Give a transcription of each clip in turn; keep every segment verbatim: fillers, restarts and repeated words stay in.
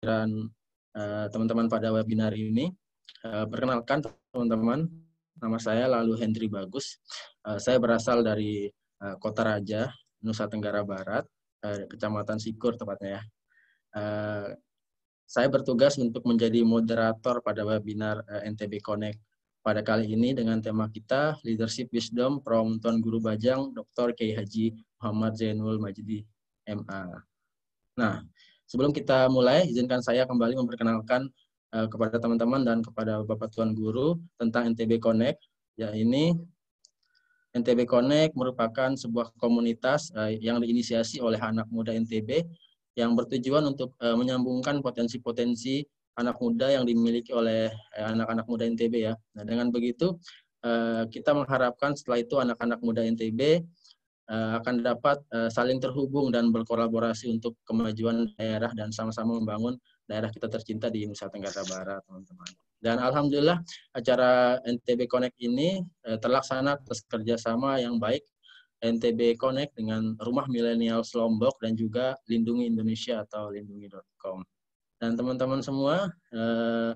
kehadiran uh, teman-teman pada webinar ini. Uh, perkenalkan teman-teman, nama saya Lalu Hendri Bagus. Uh, saya berasal dari uh, Kota Raja, Nusa Tenggara Barat, uh, Kecamatan Sikur tepatnya ya. Uh, saya bertugas untuk menjadi moderator pada webinar uh, N T B Connect pada kali ini dengan tema kita Leadership Wisdom from Tuan Guru Bajang Doktor Kiai Haji Muhammad Zainul Majdi M A. Nah, sebelum kita mulai, izinkan saya kembali memperkenalkan uh, kepada teman-teman dan kepada Bapak Tuan Guru tentang N T B Connect. Ya, ini N T B Connect merupakan sebuah komunitas uh, yang diinisiasi oleh anak muda N T B yang bertujuan untuk uh, menyambungkan potensi-potensi anak muda yang dimiliki oleh anak-anak muda N T B ya. Nah, dengan begitu uh, kita mengharapkan setelah itu anak-anak muda N T B uh, akan dapat uh, saling terhubung dan berkolaborasi untuk kemajuan daerah dan sama-sama membangun daerah kita tercinta di Nusa Tenggara Barat, teman-teman. Dan alhamdulillah acara N T B Connect ini uh, terlaksana atas kerjasama yang baik N T B Connect dengan Rumah Milenials Lombok dan juga Lindungi Indonesia atau lindungi dot com. Dan teman-teman semua, eh,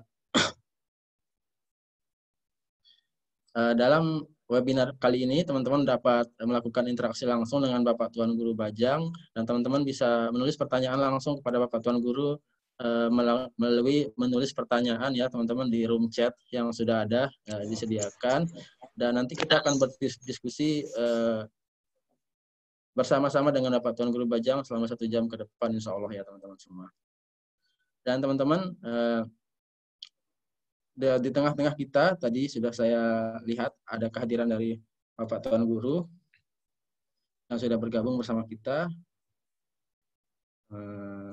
eh, dalam webinar kali ini, teman-teman dapat melakukan interaksi langsung dengan Bapak Tuan Guru Bajang, dan teman-teman bisa menulis pertanyaan langsung kepada Bapak Tuan Guru eh, melalui menulis pertanyaan ya, teman-teman, di room chat yang sudah ada eh, disediakan. Dan nanti kita akan berdiskusi eh, bersama-sama dengan Bapak Tuan Guru Bajang selama satu jam ke depan, insya Allah ya, teman-teman semua. Dan teman-teman, eh, di tengah-tengah kita tadi sudah saya lihat ada kehadiran dari Bapak Tuan Guru yang sudah bergabung bersama kita. Eh,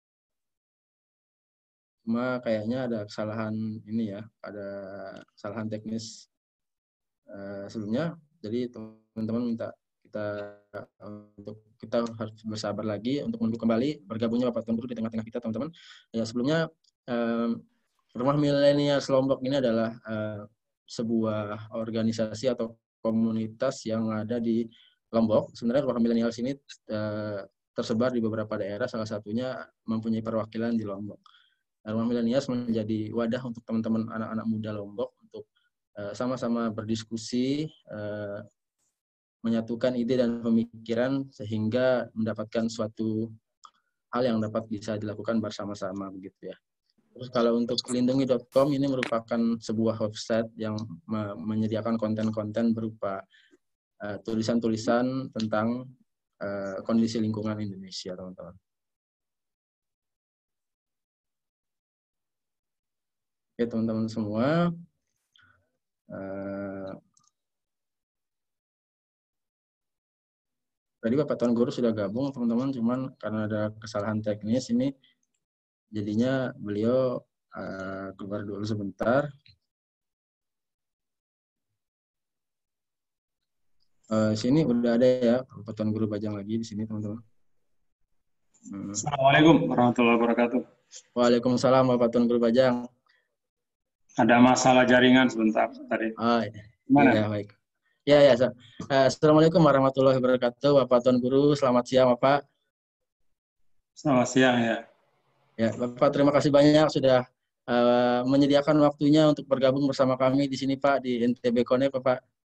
cuma kayaknya ada kesalahan ini ya, ada kesalahan teknis eh, sebelumnya. Jadi teman-teman minta kita untuk kita harus bersabar lagi untuk menunggu kembali bergabungnya Bapak Tuan Guru di tengah-tengah kita, teman-teman. Ya, sebelumnya eh, Rumah Milenials Lombok ini adalah uh, sebuah organisasi atau komunitas yang ada di Lombok. Sebenarnya Rumah Milenials ini uh, tersebar di beberapa daerah, salah satunya mempunyai perwakilan di Lombok. Rumah Milenials menjadi wadah untuk teman-teman anak-anak muda Lombok untuk uh, sama-sama berdiskusi, uh, menyatukan ide dan pemikiran sehingga mendapatkan suatu hal yang dapat bisa dilakukan bersama-sama begitu ya. Terus kalau untuk lindungi dot com ini merupakan sebuah website yang me menyediakan konten-konten berupa tulisan-tulisan uh, tentang uh, kondisi lingkungan Indonesia, teman-teman. Oke, teman-teman semua. Uh, tadi Bapak Tuan Guru sudah gabung, teman-teman, cuman karena ada kesalahan teknis ini, jadinya beliau uh, keluar dulu sebentar. Uh, sini udah ada ya Bapak Tuan Guru Bajang lagi di sini, teman-teman. Hmm. Assalamualaikum warahmatullahi wabarakatuh. Waalaikumsalam Bapak Tuan Guru Bajang. Ada masalah jaringan sebentar tadi. Oh, iya, baik. Ya, ya. Assalamualaikum warahmatullahi wabarakatuh, Bapak Tuan Guru. Selamat siang, Bapak. Selamat siang ya. Ya, Bapak, terima kasih banyak sudah uh, menyediakan waktunya untuk bergabung bersama kami di sini, Pak, di N T B Connect, Bapak.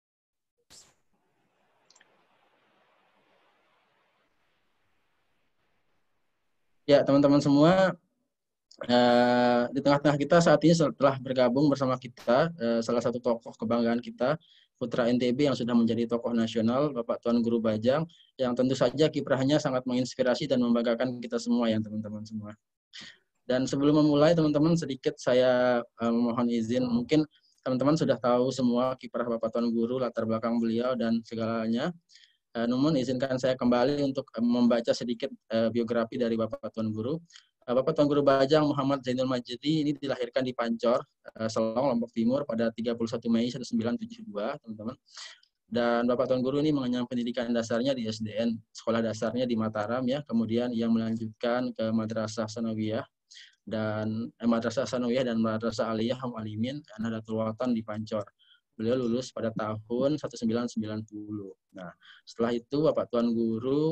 Ya, teman-teman semua, uh, di tengah-tengah kita saat ini setelah bergabung bersama kita, uh, salah satu tokoh kebanggaan kita, Putra N T B yang sudah menjadi tokoh nasional, Bapak Tuan Guru Bajang, yang tentu saja kiprahnya sangat menginspirasi dan membanggakan kita semua ya, teman-teman semua. Dan sebelum memulai, teman-teman, sedikit saya uh, mohon izin, mungkin teman-teman sudah tahu semua kiprah Bapak Tuan Guru, latar belakang beliau, dan segalanya. Uh, namun izinkan saya kembali untuk uh, membaca sedikit uh, biografi dari Bapak Tuan Guru. Uh, Bapak Tuan Guru Bajang Muhammad Zainul Majdi ini dilahirkan di Pancor, uh, Selong, Lombok Timur pada tiga puluh satu Mei seribu sembilan ratus tujuh puluh dua, teman-teman. Dan Bapak Tuan Guru ini mengenyam pendidikan dasarnya di S D N, sekolah dasarnya di Mataram ya, kemudian yang melanjutkan ke Madrasah Sanawiyah dan eh, Madrasah Sanawiyah dan Madrasah Aliyah Alimin Nahdlatul Watan di Pancor. Beliau lulus pada tahun seribu sembilan ratus sembilan puluh. Nah, setelah itu Bapak Tuan Guru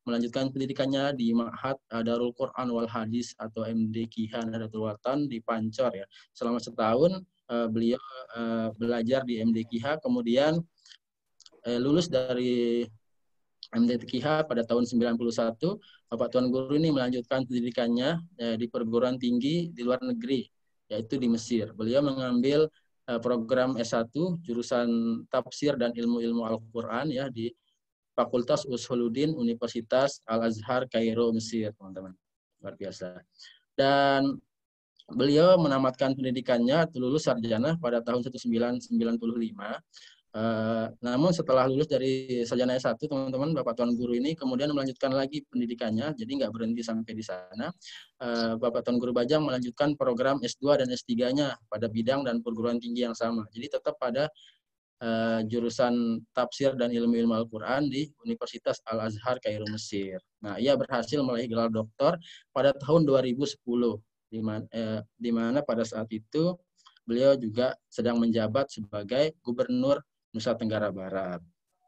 melanjutkan pendidikannya di Ma'had Darul Quran wal Hadis atau M D Kiha Nahdlatul Watan di Pancor ya. Selama setahun uh, beliau uh, belajar di M D Kiha, kemudian uh, lulus dari M D Kiha pada tahun sembilan puluh satu. Bapak Tuan Guru ini melanjutkan pendidikannya uh, di perguruan tinggi di luar negeri, yaitu di Mesir. Beliau mengambil uh, program S satu jurusan tafsir dan ilmu-ilmu Al-Quran ya di Fakultas Usuluddin Universitas Al-Azhar Kairo, Mesir, teman-teman. Luar biasa. Dan beliau menamatkan pendidikannya atau lulus sarjana pada tahun seribu sembilan ratus sembilan puluh lima. Uh, namun setelah lulus dari sarjana S satu, teman-teman, Bapak Tuan Guru ini kemudian melanjutkan lagi pendidikannya, jadi nggak berhenti sampai di sana. Uh, Bapak Tuan Guru Bajang melanjutkan program S dua dan S tiga-nya pada bidang dan perguruan tinggi yang sama. Jadi tetap pada Uh, jurusan tafsir dan ilmu-ilmu Al-Quran di Universitas Al-Azhar Kairo, Mesir. Nah, ia berhasil meraih gelar doktor pada tahun dua ribu sepuluh, di mana, eh, di mana pada saat itu beliau juga sedang menjabat sebagai Gubernur Nusa Tenggara Barat.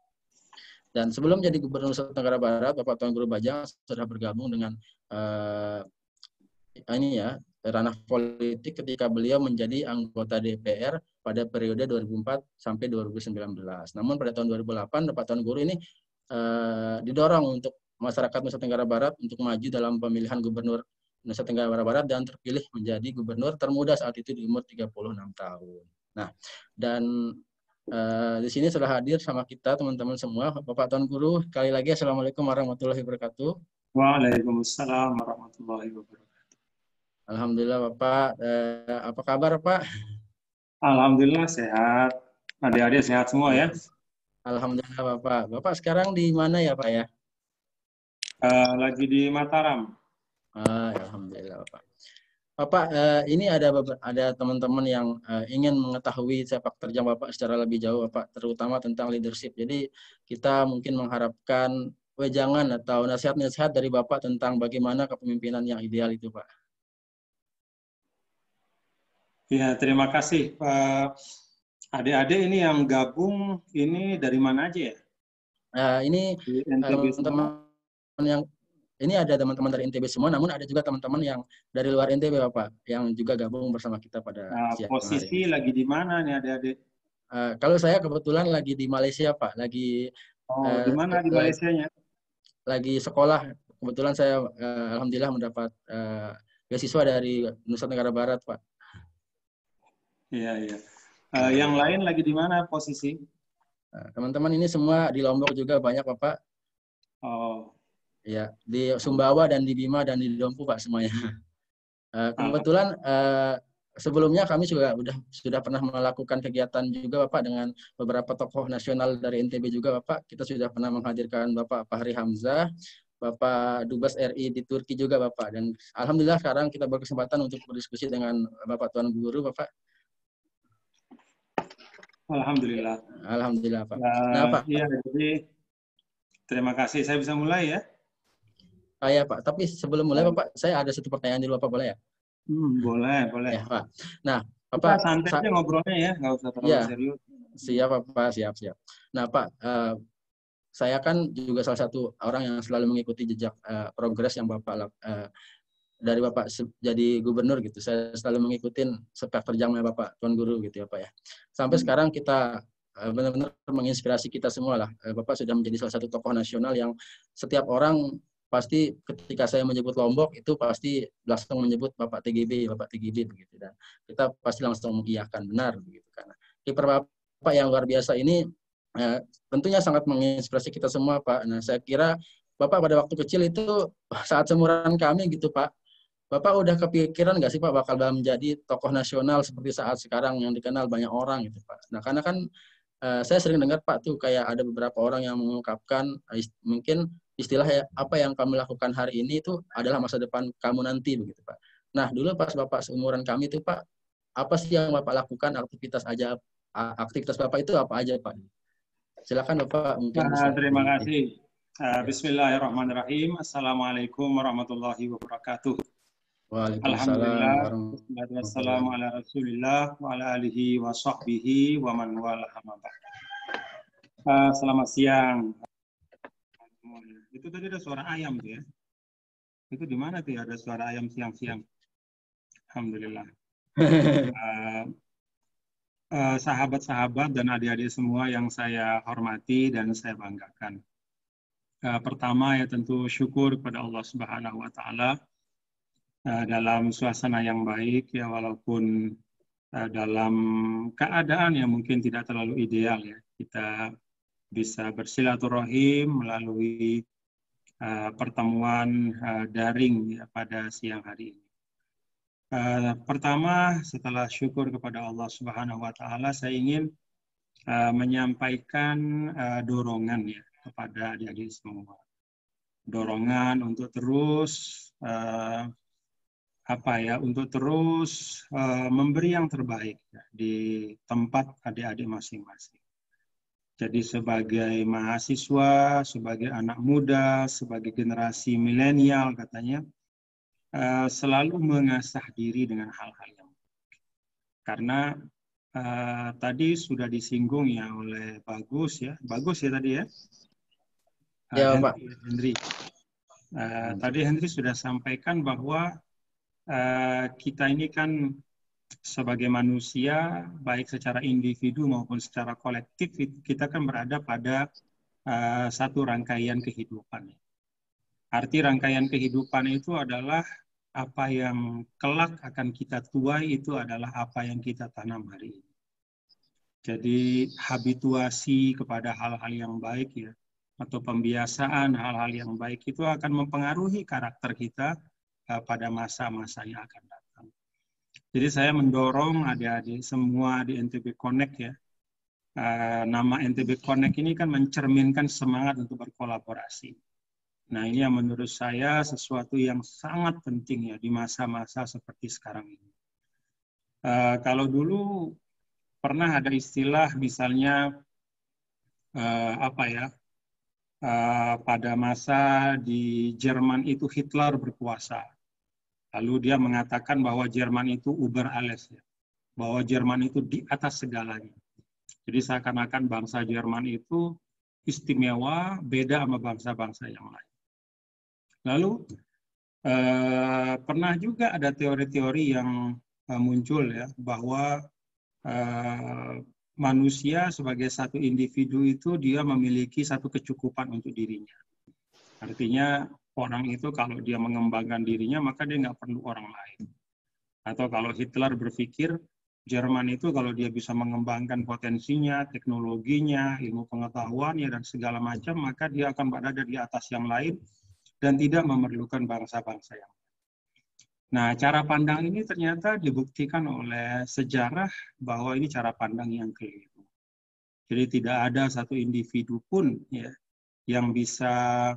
Dan sebelum jadi Gubernur Nusa Tenggara Barat, Bapak Tuan Guru Bajang sudah bergabung dengan uh, ini ya, ranah politik ketika beliau menjadi anggota D P R pada periode dua ribu empat sampai dua ribu sembilan belas. Namun pada tahun dua ribu delapan, Bapak Tuan Guru ini eh, didorong untuk masyarakat Nusa Tenggara Barat untuk maju dalam pemilihan Gubernur Nusa Tenggara Barat dan terpilih menjadi Gubernur termuda saat itu di umur tiga puluh enam tahun. Nah, dan eh, di sini sudah hadir sama kita teman-teman semua. Bapak Tuan Guru, sekali lagi Assalamualaikum warahmatullahi wabarakatuh. Waalaikumsalam warahmatullahi wabarakatuh. Alhamdulillah Bapak, eh, apa kabar Pak? Alhamdulillah sehat. Adik-adik sehat semua ya? Alhamdulillah Bapak. Bapak sekarang di mana ya Pak ya? Uh, lagi di Mataram. Ah, Alhamdulillah Bapak. Bapak, eh, ini ada ada teman-teman yang eh, ingin mengetahui sepak terjang Bapak secara lebih jauh Bapak, terutama tentang leadership. Jadi kita mungkin mengharapkan wejangan atau nasihat-nasihat dari Bapak tentang bagaimana kepemimpinan yang ideal itu Pak. Ya, terima kasih. Uh, adik-adik ini yang gabung ini dari mana aja ya? Nah, ini teman-teman yang ini ada teman-teman dari N T B semua, namun ada juga teman-teman yang dari luar N T B Bapak yang juga gabung bersama kita pada nah, siang posisi hari ini. Lagi di mana nih adik-adik? Uh, kalau saya kebetulan lagi di Malaysia Pak, lagi oh uh, di mana di Malaysianya? Lagi sekolah. Kebetulan saya uh, alhamdulillah mendapat uh, beasiswa dari Nusa Tenggara Barat Pak. Iya, iya. Uh, yang lain lagi di mana posisi? Teman-teman uh, ini semua di Lombok juga banyak Bapak. Oh. Ya, di Sumbawa dan di Bima dan di Dompu Pak semuanya. Uh, kebetulan uh, sebelumnya kami juga sudah sudah pernah melakukan kegiatan juga Bapak dengan beberapa tokoh nasional dari N T B juga Bapak. Kita sudah pernah menghadirkan Bapak Fahri Hamzah, Bapak Dubes R I di Turki juga Bapak. Dan alhamdulillah sekarang kita berkesempatan untuk berdiskusi dengan Bapak Tuan Guru Bapak. Alhamdulillah. Alhamdulillah Pak. Uh, nah Pak. Iya, jadi terima kasih. Saya bisa mulai ya? Ah, ya Pak. Tapi sebelum mulai Bapak, saya ada satu pertanyaan dulu Bapak, boleh ya? Hmm, boleh, boleh. Ya Pak. Nah, Bapak Bapak santai aja ngobrolnya ya, nggak usah terlalu ya, serius. Siap Pak, siap siap. Nah Pak, uh, saya kan juga salah satu orang yang selalu mengikuti jejak uh, progres yang Bapak uh, dari Bapak jadi gubernur gitu. Saya selalu mengikuti sepak terjangnya Bapak Tuan Guru gitu ya Pak ya. Sampai hmm. sekarang kita uh, benar-benar menginspirasi kita semua lah. Uh, Bapak sudah menjadi salah satu tokoh nasional yang setiap orang pasti ketika saya menyebut Lombok itu pasti langsung menyebut Bapak T G B, Bapak T G B begitu, dan kita pasti langsung mengiyakan benar begitu karena kiper Bapak yang luar biasa ini eh, tentunya sangat menginspirasi kita semua Pak. Nah saya kira Bapak pada waktu kecil itu saat seumuran kami gitu Pak, Bapak udah kepikiran nggak sih Pak bakal menjadi tokoh nasional seperti saat sekarang yang dikenal banyak orang gitu Pak. Nah karena kan eh, saya sering dengar Pak tuh kayak ada beberapa orang yang mengungkapkan eh, mungkin istilah ya, apa yang kamu lakukan hari ini itu adalah masa depan kamu nanti begitu Pak. Nah dulu pas Bapak seumuran kami itu Pak, apa sih yang Bapak lakukan, aktivitas aja aktivitas Bapak itu apa aja Pak? Silakan Bapak mungkin nah, bisa. Terima kasih. Uh, Bismillahirrahmanirrahim. Assalamualaikum warahmatullahi wabarakatuh. Alhamdulillah. Wassalamu ala Rasulillah wa ala alihi wa sahbihi wa man wala. Uh, selamat siang. Itu tadi ada suara ayam tuh ya. Itu di mana tuh ya ada suara ayam siang-siang? Alhamdulillah. uh, uh, sahabat-sahabat dan adik-adik semua yang saya hormati dan saya banggakan. Uh, pertama ya tentu syukur kepada Allah Subhanahu wa taala uh, dalam suasana yang baik ya, walaupun uh, dalam keadaan yang mungkin tidak terlalu ideal ya. Kita bisa bersilaturahim melalui uh, pertemuan uh, daring ya, pada siang hari ini. Uh, pertama, setelah syukur kepada Allah Subhanahu wa taala, saya ingin uh, menyampaikan uh, dorongan ya kepada adik-adik semua. Dorongan untuk terus uh, apa ya, untuk terus uh, memberi yang terbaik ya, di tempat adik-adik masing-masing. Jadi sebagai mahasiswa, sebagai anak muda, sebagai generasi milenial katanya, Uh, selalu mengasah diri dengan hal-hal yang baik. Karena uh, tadi sudah disinggung ya oleh Bagus ya, Bagus ya tadi ya. Uh, Ya, Henry, Pak. Henry. Uh, tadi Henry sudah sampaikan bahwa uh, kita ini kan sebagai manusia, baik secara individu maupun secara kolektif, kita kan berada pada uh, satu rangkaian kehidupan. Arti rangkaian kehidupan itu adalah apa yang kelak akan kita tuai itu adalah apa yang kita tanam hari ini. Jadi habituasi kepada hal-hal yang baik ya, atau pembiasaan hal-hal yang baik itu akan mempengaruhi karakter kita uh, pada masa-masa yang akan datang. Jadi saya mendorong adik-adik semua di N T B Connect ya. Uh, nama N T B Connect ini kan mencerminkan semangat untuk berkolaborasi. Nah, ini yang menurut saya sesuatu yang sangat penting ya di masa-masa seperti sekarang ini. Uh, kalau dulu pernah ada istilah misalnya uh, apa ya, uh, pada masa di Jerman itu Hitler berkuasa. Lalu dia mengatakan bahwa Jerman itu über alles, ya, bahwa Jerman itu di atas segalanya. Jadi seakan-akan bangsa Jerman itu istimewa, beda sama bangsa-bangsa yang lain. Lalu eh, pernah juga ada teori-teori yang eh, muncul ya, bahwa eh, manusia sebagai satu individu itu dia memiliki satu kecukupan untuk dirinya. Artinya orang itu kalau dia mengembangkan dirinya maka dia nggak perlu orang lain. Atau kalau Hitler berpikir Jerman itu kalau dia bisa mengembangkan potensinya, teknologinya, ilmu pengetahuannya dan segala macam, maka dia akan berada di atas yang lain dan tidak memerlukan bangsa-bangsa yang lain. Nah, cara pandang ini ternyata dibuktikan oleh sejarah bahwa ini cara pandang yang keliru. Jadi tidak ada satu individu pun ya yang bisa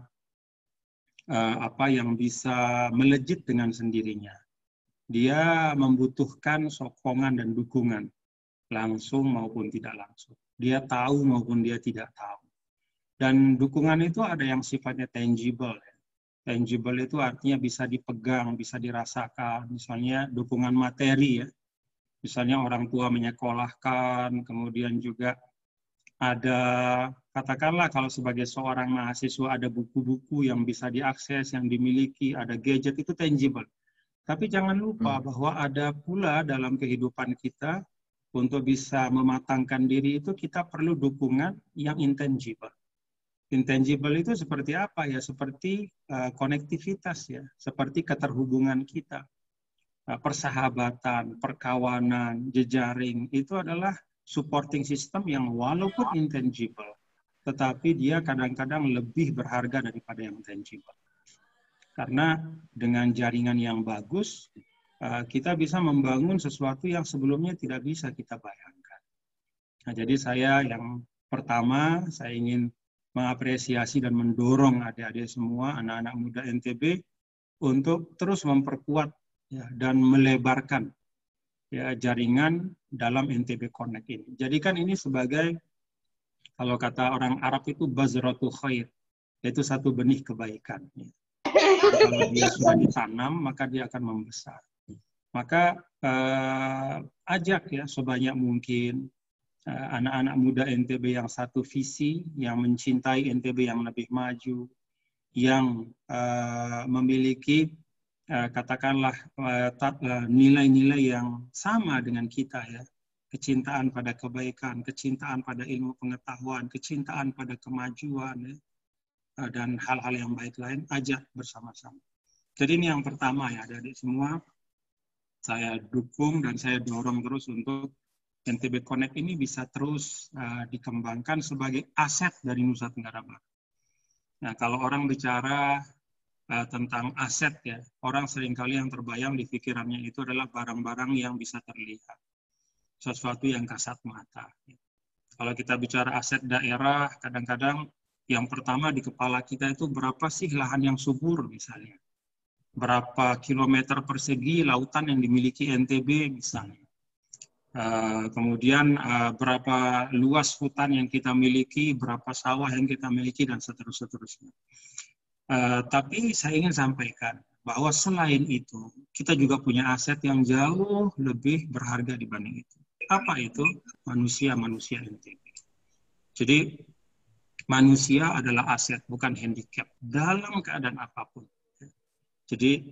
uh, apa yang bisa melejit dengan sendirinya. Dia membutuhkan sokongan dan dukungan langsung maupun tidak langsung. Dia tahu maupun dia tidak tahu. Dan dukungan itu ada yang sifatnya tangible. Tangible itu artinya bisa dipegang, bisa dirasakan. Misalnya dukungan materi ya. Misalnya orang tua menyekolahkan, kemudian juga ada, katakanlah kalau sebagai seorang mahasiswa ada buku-buku yang bisa diakses, yang dimiliki, ada gadget, itu tangible. Tapi jangan lupa hmm. bahwa ada pula dalam kehidupan kita, untuk bisa mematangkan diri itu kita perlu dukungan yang intangible. Intangible itu seperti apa ya? Seperti uh, konektivitas ya, seperti keterhubungan kita, uh, persahabatan, perkawanan, jejaring, itu adalah supporting system yang walaupun intangible, tetapi dia kadang-kadang lebih berharga daripada yang tangible. Karena dengan jaringan yang bagus, uh, kita bisa membangun sesuatu yang sebelumnya tidak bisa kita bayangkan. Nah, jadi saya yang pertama, saya ingin mengapresiasi dan mendorong adik-adik semua, anak-anak muda N T B, untuk terus memperkuat ya, dan melebarkan ya, jaringan dalam N T B Connect ini. Jadikan ini sebagai, kalau kata orang Arab itu, bazratul khair, yaitu satu benih kebaikan. Ya. Kalau dia sudah ditanam, maka dia akan membesar. Maka eh, ajak ya sebanyak mungkin anak-anak muda N T B yang satu visi, yang mencintai N T B yang lebih maju, yang uh, memiliki uh, katakanlah nilai-nilai uh, yang sama dengan kita ya. Kecintaan pada kebaikan, kecintaan pada ilmu pengetahuan, kecintaan pada kemajuan ya, uh, dan hal-hal yang baik lain, ajak bersama-sama. Jadi ini yang pertama ya, adik-adik semua, saya dukung dan saya dorong terus untuk N T B Connect ini bisa terus uh, dikembangkan sebagai aset dari Nusa Tenggara Barat. Nah, kalau orang bicara uh, tentang aset ya, orang seringkali yang terbayang di pikirannya itu adalah barang-barang yang bisa terlihat, sesuatu yang kasat mata. Kalau kita bicara aset daerah, kadang-kadang yang pertama di kepala kita itu berapa sih lahan yang subur misalnya. Berapa kilometer persegi lautan yang dimiliki N T B misalnya. Uh, kemudian uh, berapa luas hutan yang kita miliki, berapa sawah yang kita miliki, dan seterusnya. Uh, tapi saya ingin sampaikan bahwa selain itu, kita juga punya aset yang jauh lebih berharga dibanding itu. Apa itu? Manusia-manusia N T B. Jadi, manusia adalah aset, bukan handicap, dalam keadaan apapun. Jadi,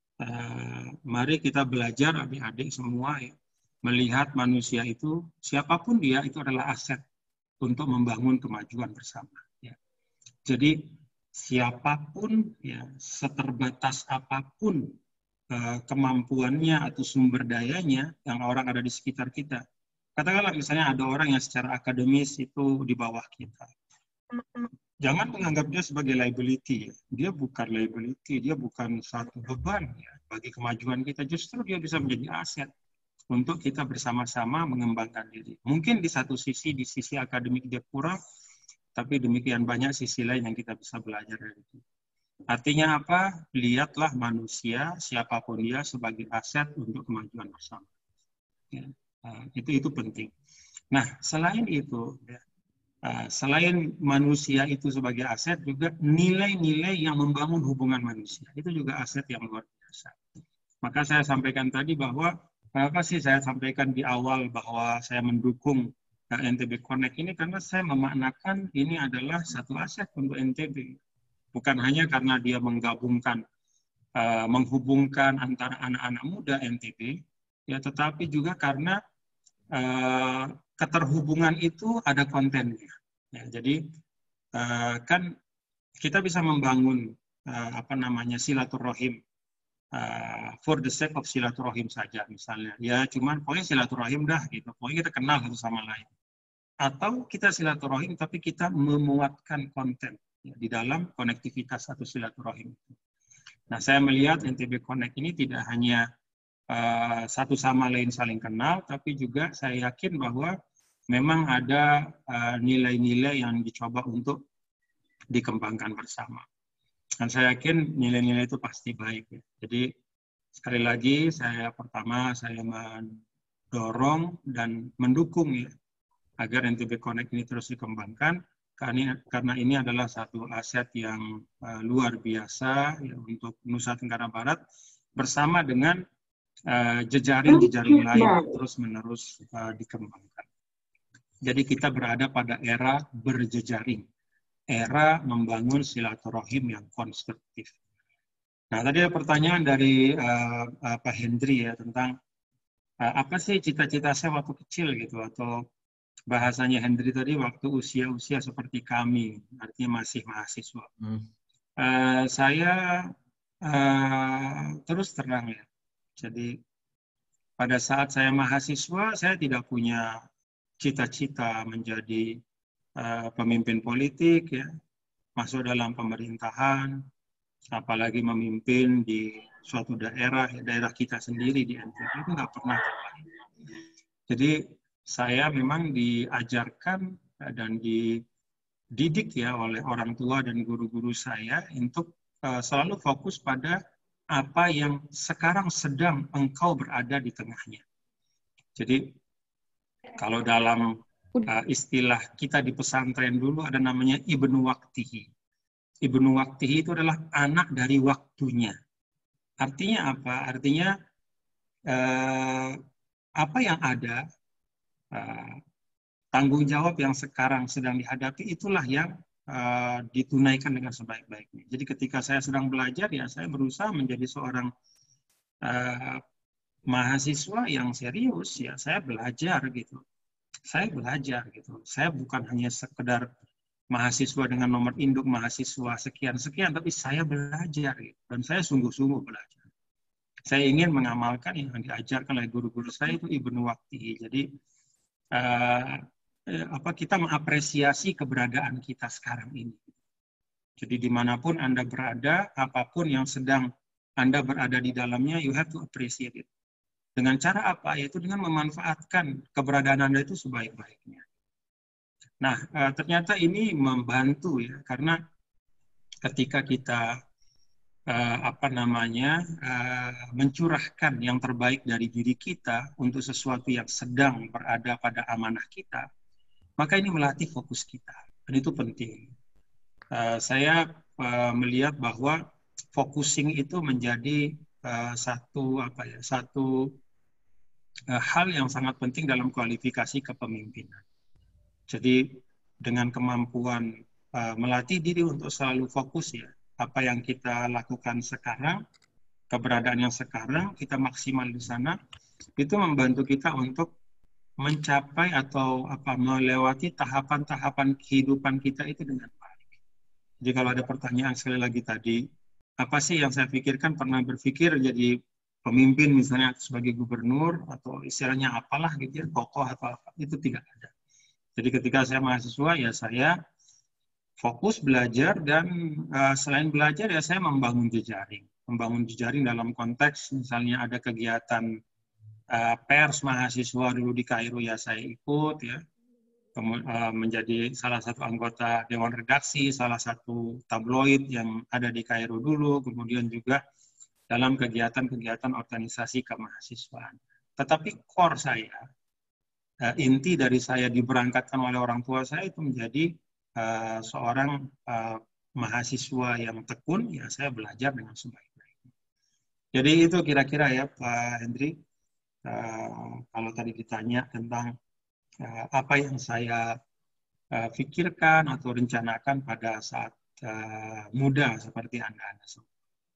uh, mari kita belajar adik-adik semua ya, melihat manusia itu, siapapun dia, itu adalah aset untuk membangun kemajuan bersama. Ya. Jadi, siapapun, ya, seterbatas apapun uh, kemampuannya atau sumber dayanya yang orang ada di sekitar kita. Katakanlah misalnya ada orang yang secara akademis itu di bawah kita. Jangan menganggap dia sebagai liability. Dia bukan liability, dia bukan satu beban ya, bagi kemajuan kita. Justru dia bisa menjadi aset untuk kita bersama-sama mengembangkan diri. Mungkin di satu sisi, di sisi akademik dia kurang, tapi demikian banyak sisi lain yang kita bisa belajar dari itu. Artinya apa? Lihatlah manusia, siapapun dia, sebagai aset untuk kemajuan bersama. Ya, itu itu penting. Nah, selain itu, ya, Uh, selain manusia itu sebagai aset, juga nilai-nilai yang membangun hubungan manusia. Itu juga aset yang luar biasa. Maka saya sampaikan tadi bahwa, apa sih saya sampaikan di awal bahwa saya mendukung uh, N T B Connect ini karena saya memaknakan ini adalah satu aset untuk N T B. Bukan hanya karena dia menggabungkan, uh, menghubungkan antara anak-anak muda N T B, ya, tetapi juga karena uh, keterhubungan itu ada kontennya. Ya, jadi uh, kan kita bisa membangun uh, apa namanya silaturahim uh, for the sake of silaturahim saja misalnya. Ya cuman pokoknya silaturahim dah gitu. Pokoknya kita kenal satu sama lain. Atau kita silaturahim tapi kita memuatkan konten ya, di dalam konektivitas satu silaturahim. Nah, saya melihat N T B Connect ini tidak hanya uh, satu sama lain saling kenal, tapi juga saya yakin bahwa memang ada nilai-nilai uh, yang dicoba untuk dikembangkan bersama. Dan saya yakin nilai-nilai itu pasti baik. Ya. Jadi sekali lagi saya pertama saya mendorong dan mendukung ya agar N T B Connect ini terus dikembangkan karena karena ini adalah satu aset yang uh, luar biasa ya, untuk Nusa Tenggara Barat bersama dengan jejaring-jejaring uh, lain terus-menerus uh, dikembangkan. Jadi kita berada pada era berjejaring, era membangun silaturahim yang konstruktif. Nah, tadi ada pertanyaan dari uh, uh, Pak Hendri ya tentang uh, apa sih cita-cita saya waktu kecil gitu, atau bahasanya Hendri tadi waktu usia-usia seperti kami, artinya masih mahasiswa. Hmm. Uh, saya uh, terus terang ya, jadi pada saat saya mahasiswa saya tidak punya cita-cita menjadi uh, pemimpin politik, ya, masuk dalam pemerintahan, apalagi memimpin di suatu daerah, daerah kita sendiri di N T B, itu nggak pernah terbayang. Jadi saya memang diajarkan dan dididik ya oleh orang tua dan guru-guru saya untuk uh, selalu fokus pada apa yang sekarang sedang engkau berada di tengahnya. Jadi kalau dalam uh, istilah kita di pesantren dulu ada namanya Ibnu Waqtihi. Ibnu Waqtihi itu adalah anak dari waktunya. Artinya apa? Artinya uh, apa yang ada, uh, tanggung jawab yang sekarang sedang dihadapi, itulah yang uh, ditunaikan dengan sebaik-baiknya. Jadi ketika saya sedang belajar, ya saya berusaha menjadi seorang uh, mahasiswa yang serius. Ya saya belajar gitu. Saya belajar gitu. Saya bukan hanya sekedar mahasiswa dengan nomor induk mahasiswa sekian-sekian, tapi saya belajar gitu. Dan saya sungguh-sungguh belajar. Saya ingin mengamalkan yang diajarkan oleh guru-guru saya itu Ibnu Waqti. Jadi uh, apa kita mengapresiasi keberadaan kita sekarang ini. Jadi dimanapun Anda berada, apapun yang sedang Anda berada di dalamnya, you have to appreciate it. Dengan cara apa? Yaitu dengan memanfaatkan keberadaan Anda itu sebaik-baiknya. Nah, uh, ternyata ini membantu ya, karena ketika kita Uh, apa namanya uh, mencurahkan yang terbaik dari diri kita untuk sesuatu yang sedang berada pada amanah kita, maka ini melatih fokus kita, dan itu penting. Uh, saya uh, melihat bahwa focusing itu menjadi uh, satu apa ya satu uh, hal yang sangat penting dalam kualifikasi kepemimpinan. Jadi dengan kemampuan uh, melatih diri untuk selalu fokus ya. Apa yang kita lakukan sekarang, keberadaan yang sekarang, kita maksimal di sana, itu membantu kita untuk mencapai atau apa melewati tahapan-tahapan kehidupan kita itu dengan baik. Jadi kalau ada pertanyaan sekali lagi tadi, apa sih yang saya pikirkan, pernah berpikir jadi pemimpin misalnya sebagai gubernur, atau istilahnya apalah gitu ya, tokoh atau apa, itu tidak ada. Jadi ketika saya mahasiswa, ya saya fokus belajar, dan uh, selain belajar ya saya membangun jejaring. Membangun jejaring dalam konteks misalnya ada kegiatan uh, pers mahasiswa dulu di Kairo, ya saya ikut ya. Kemudian, uh, menjadi salah satu anggota dewan redaksi salah satu tabloid yang ada di Kairo dulu, kemudian juga dalam kegiatan-kegiatan organisasi kemahasiswaan. Tetapi core saya, uh, inti dari saya diberangkatkan oleh orang tua saya itu menjadi Uh, seorang uh, mahasiswa yang tekun, ya saya belajar dengan sebaik-baiknya. Jadi itu kira-kira ya Pak Hendri, uh, kalau tadi ditanya tentang uh, apa yang saya uh, pikirkan atau rencanakan pada saat uh, muda seperti Anda-Anda semua.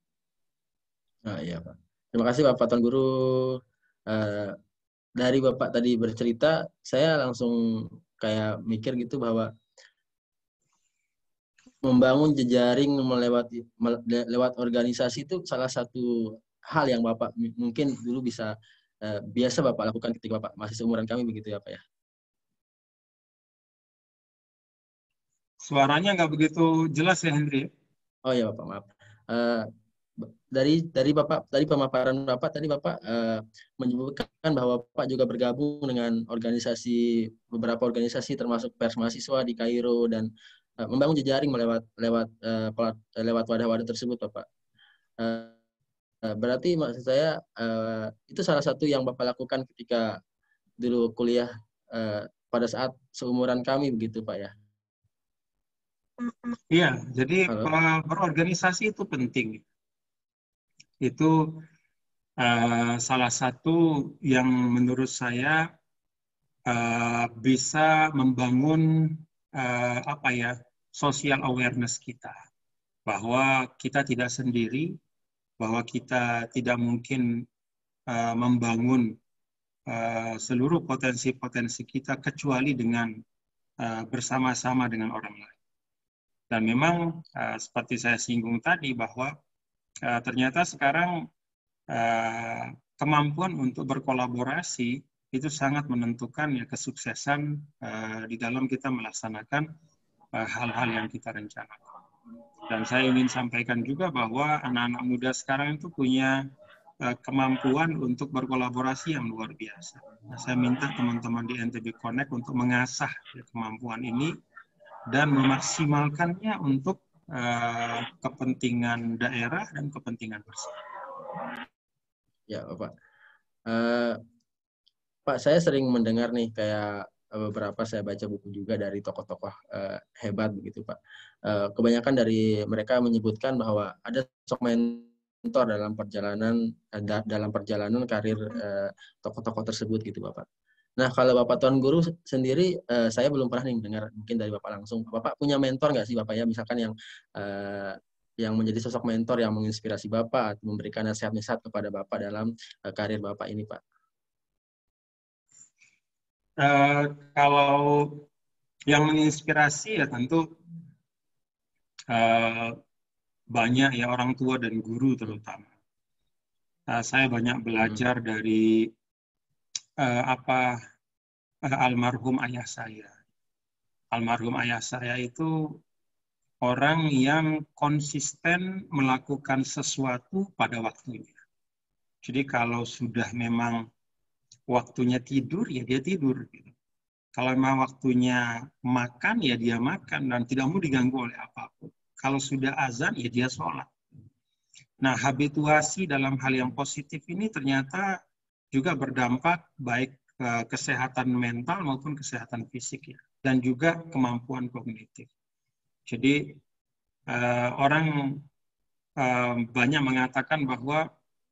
Nah, iya Pak. Terima kasih Bapak Tuan Guru. Uh, dari Bapak tadi bercerita, saya langsung kayak mikir gitu bahwa membangun jejaring melewati lewat organisasi itu salah satu hal yang Bapak mungkin dulu bisa eh, biasa Bapak lakukan ketika Bapak masih seumuran kami, begitu ya Pak ya? Suaranya nggak begitu jelas ya Hendri. Oh ya Bapak, maaf. Uh, dari dari Bapak dari pemaparan Bapak tadi Bapak uh, menyebutkan bahwa Bapak juga bergabung dengan organisasi beberapa organisasi termasuk pers mahasiswa di Kairo dan uh, membangun jejaring melewat lewat uh, lewat wadah-wadah tersebut Bapak. Uh, berarti maksud saya uh, itu salah satu yang Bapak lakukan ketika dulu kuliah uh, pada saat seumuran kami begitu Pak ya? Iya, jadi Halo? berorganisasi itu penting. Itu uh, salah satu yang menurut saya uh, bisa membangun uh, apa ya social awareness kita, bahwa kita tidak sendiri, bahwa kita tidak mungkin uh, membangun uh, seluruh potensi-potensi kita kecuali dengan uh, bersama-sama dengan orang lain. Dan memang uh, seperti saya singgung tadi bahwa uh, ternyata sekarang uh, kemampuan untuk berkolaborasi itu sangat menentukan ya kesuksesan uh, di dalam kita melaksanakan hal-hal uh, yang kita rencanakan. Dan saya ingin sampaikan juga bahwa anak-anak muda sekarang itu punya uh, kemampuan untuk berkolaborasi yang luar biasa. Nah, saya minta teman-teman di N T B Connect untuk mengasah ya, kemampuan ini dan memaksimalkannya untuk uh, kepentingan daerah dan kepentingan bersama. Ya Bapak. Uh, Pak, saya sering mendengar nih kayak beberapa saya baca buku juga dari tokoh-tokoh uh, hebat begitu Pak. Uh, kebanyakan dari mereka menyebutkan bahwa ada sosok mentor dalam perjalanan uh, dalam perjalanan karir uh, tokoh-tokoh tersebut gitu Bapak. Nah, kalau Bapak Tuan Guru sendiri, uh, saya belum pernah nih dengar mungkin dari Bapak langsung. Bapak punya mentor nggak sih Bapak ya, misalkan yang uh, yang menjadi sosok mentor yang menginspirasi Bapak, atau memberikan nasihat-nasihat kepada Bapak dalam uh, karir Bapak ini, Pak? Uh, kalau yang menginspirasi ya tentu uh, banyak ya, orang tua dan guru terutama. Uh, saya banyak belajar hmm. dari uh, apa uh, almarhum ayah saya. Almarhum ayah saya itu orang yang konsisten melakukan sesuatu pada waktunya. Jadi kalau sudah memang waktunya tidur, ya dia tidur. Gitu. Kalau memang waktunya makan, ya dia makan dan tidak mau diganggu oleh apapun. Kalau sudah azan, ya dia sholat. Nah, habituasi dalam hal yang positif ini ternyata juga berdampak baik ke kesehatan mental maupun kesehatan fisik ya, dan juga kemampuan kognitif. Jadi uh, orang uh, banyak mengatakan bahwa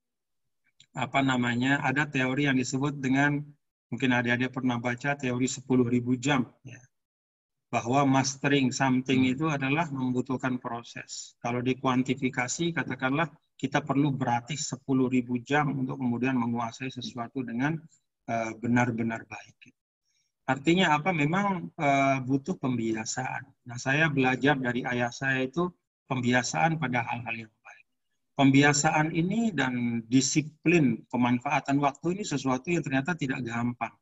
apa namanya ada teori yang disebut dengan, mungkin adik-adik pernah baca teori sepuluh ribu jam ya, bahwa mastering something itu adalah membutuhkan proses. Kalau dikuantifikasi, katakanlah kita perlu berlatih sepuluh ribu jam untuk kemudian menguasai sesuatu dengan uh, benar-benar baik. Artinya apa? Memang uh, butuh pembiasaan. Nah, saya belajar dari ayah saya itu pembiasaan pada hal-hal yang baik. Pembiasaan ini dan disiplin pemanfaatan waktu ini sesuatu yang ternyata tidak gampang.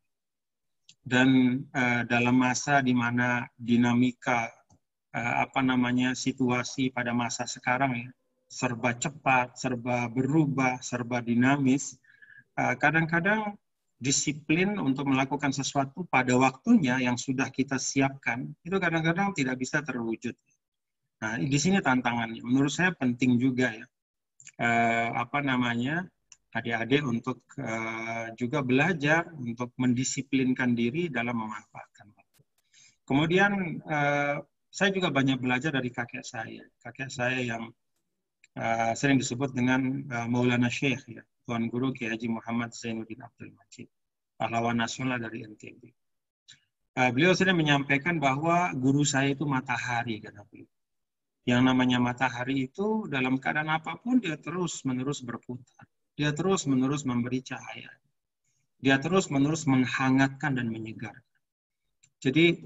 Dan uh, dalam masa di mana dinamika uh, apa namanya situasi pada masa sekarang ya, serba cepat, serba berubah, serba dinamis, uh, kadang-kadang disiplin untuk melakukan sesuatu pada waktunya yang sudah kita siapkan, itu kadang-kadang tidak bisa terwujud. Nah, di sini tantangannya. Menurut saya penting juga ya, eh, apa namanya, adik-adik untuk eh, juga belajar untuk mendisiplinkan diri dalam memanfaatkan waktu. Kemudian eh, saya juga banyak belajar dari kakek saya. Kakek saya yang eh, sering disebut dengan eh, Maulana Syekh ya. Tuan Guru Kiai Haji Muhammad Zainuddin Abdul Majid, pahlawan nasional dari N T B. Uh, beliau sering menyampaikan bahwa guru saya itu matahari, kata beliau. Yang namanya matahari itu dalam keadaan apapun dia terus-menerus berputar. Dia terus-menerus memberi cahaya. Dia terus-menerus menghangatkan dan menyegarkan. Jadi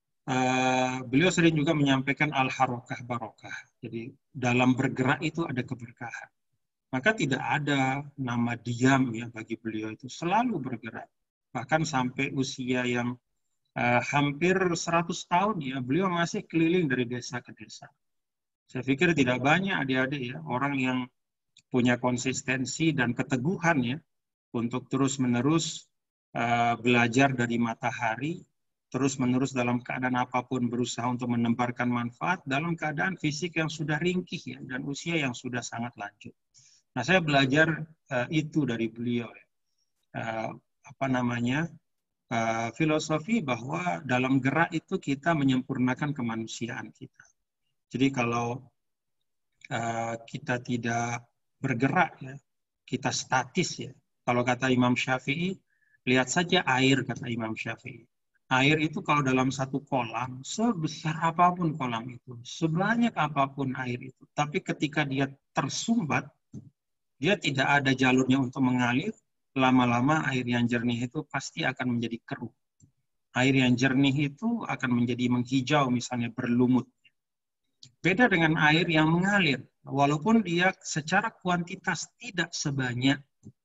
uh, beliau sering juga menyampaikan al-harokah barokah. Jadi dalam bergerak itu ada keberkahan. Maka tidak ada nama diam ya bagi beliau itu, selalu bergerak. Bahkan sampai usia yang uh, hampir seratus tahun ya, beliau masih keliling dari desa ke desa. Saya pikir tidak banyak adik-adik ya, orang yang punya konsistensi dan keteguhan ya, untuk terus-menerus uh, belajar dari matahari, terus-menerus dalam keadaan apapun berusaha untuk menebarkan manfaat dalam keadaan fisik yang sudah ringkih ya, dan usia yang sudah sangat lanjut. Nah, saya belajar uh, itu dari beliau. Uh, apa namanya, uh, filosofi bahwa dalam gerak itu kita menyempurnakan kemanusiaan kita. Jadi kalau uh, kita tidak bergerak, ya, kita statis ya. Kalau kata Imam Syafi'i, lihat saja air, kata Imam Syafi'i. Air itu kalau dalam satu kolam, sebesar apapun kolam itu, sebanyak apapun air itu, tapi ketika dia tersumbat, dia tidak ada jalurnya untuk mengalir, lama-lama air yang jernih itu pasti akan menjadi keruh. Air yang jernih itu akan menjadi menghijau, misalnya berlumut. Beda dengan air yang mengalir, walaupun dia secara kuantitas tidak sebanyak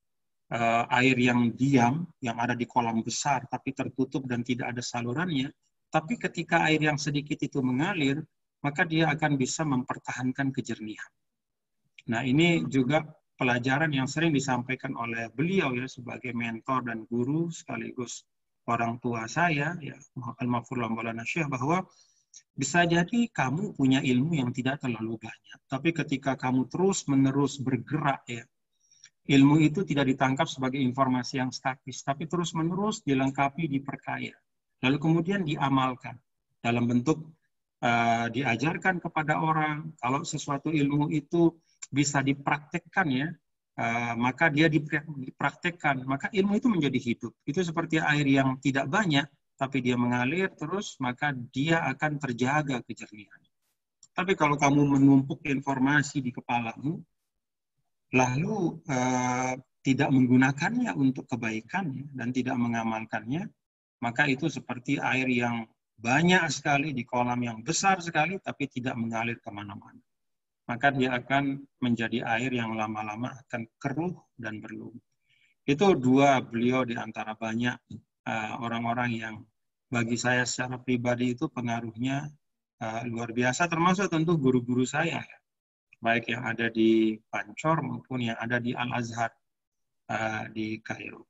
uh, air yang diam, yang ada di kolam besar, tapi tertutup dan tidak ada salurannya, tapi ketika air yang sedikit itu mengalir, maka dia akan bisa mempertahankan kejernihan. Nah, ini juga pelajaran yang sering disampaikan oleh beliau ya sebagai mentor dan guru sekaligus orang tua saya ya, Al-Mafur Lambalana Syekh, bahwa bisa jadi kamu punya ilmu yang tidak terlalu banyak, tapi ketika kamu terus-menerus bergerak ya, ilmu itu tidak ditangkap sebagai informasi yang statis, tapi terus-menerus dilengkapi, diperkaya, lalu kemudian diamalkan dalam bentuk uh, diajarkan kepada orang. Kalau sesuatu ilmu itu bisa dipraktekkan ya, uh, maka dia dipraktekkan, maka ilmu itu menjadi hidup. Itu seperti air yang tidak banyak, tapi dia mengalir terus, maka dia akan terjaga kejernihannya. Tapi kalau kamu menumpuk informasi di kepalamu, lalu uh, tidak menggunakannya untuk kebaikan dan tidak mengamalkannya, maka itu seperti air yang banyak sekali di kolam yang besar sekali, tapi tidak mengalir kemana-mana. Maka dia akan menjadi air yang lama-lama akan keruh dan berlumut. Itu dua beliau di antara banyak orang-orang uh, yang bagi saya secara pribadi itu pengaruhnya uh, luar biasa, termasuk tentu guru-guru saya, baik yang ada di Pancor maupun yang ada di Al-Azhar uh, di Kairo.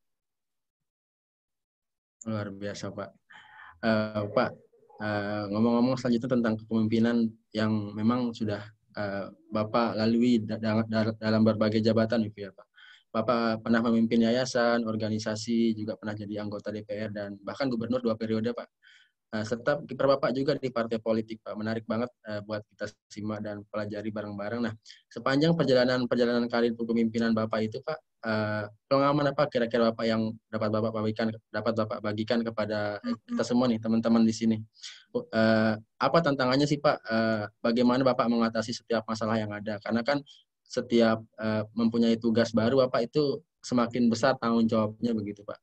Luar biasa, Pak. Uh, Pak, uh, ngomong-ngomong selanjutnya tentang kepemimpinan yang memang sudah uh, Bapak lalui dalam, dalam berbagai jabatan, ya Pak. Bapak pernah memimpin yayasan, organisasi, juga pernah jadi anggota D P R dan bahkan gubernur dua periode, Pak. Uh, serta kiprah Bapak juga di partai politik, Pak. Menarik banget uh, buat kita simak dan pelajari bareng-bareng. Nah, sepanjang perjalanan-perjalanan karir kepemimpinan Bapak itu, Pak, uh, pengalaman apa kira-kira Bapak yang dapat Bapak bagikan, dapat Bapak bagikan kepada kita semua nih, teman-teman di sini? Uh, apa tantangannya sih, Pak? Uh, bagaimana Bapak mengatasi setiap masalah yang ada? Karena kan setiap uh, mempunyai tugas baru, Bapak itu semakin besar tanggung jawabnya, begitu, Pak.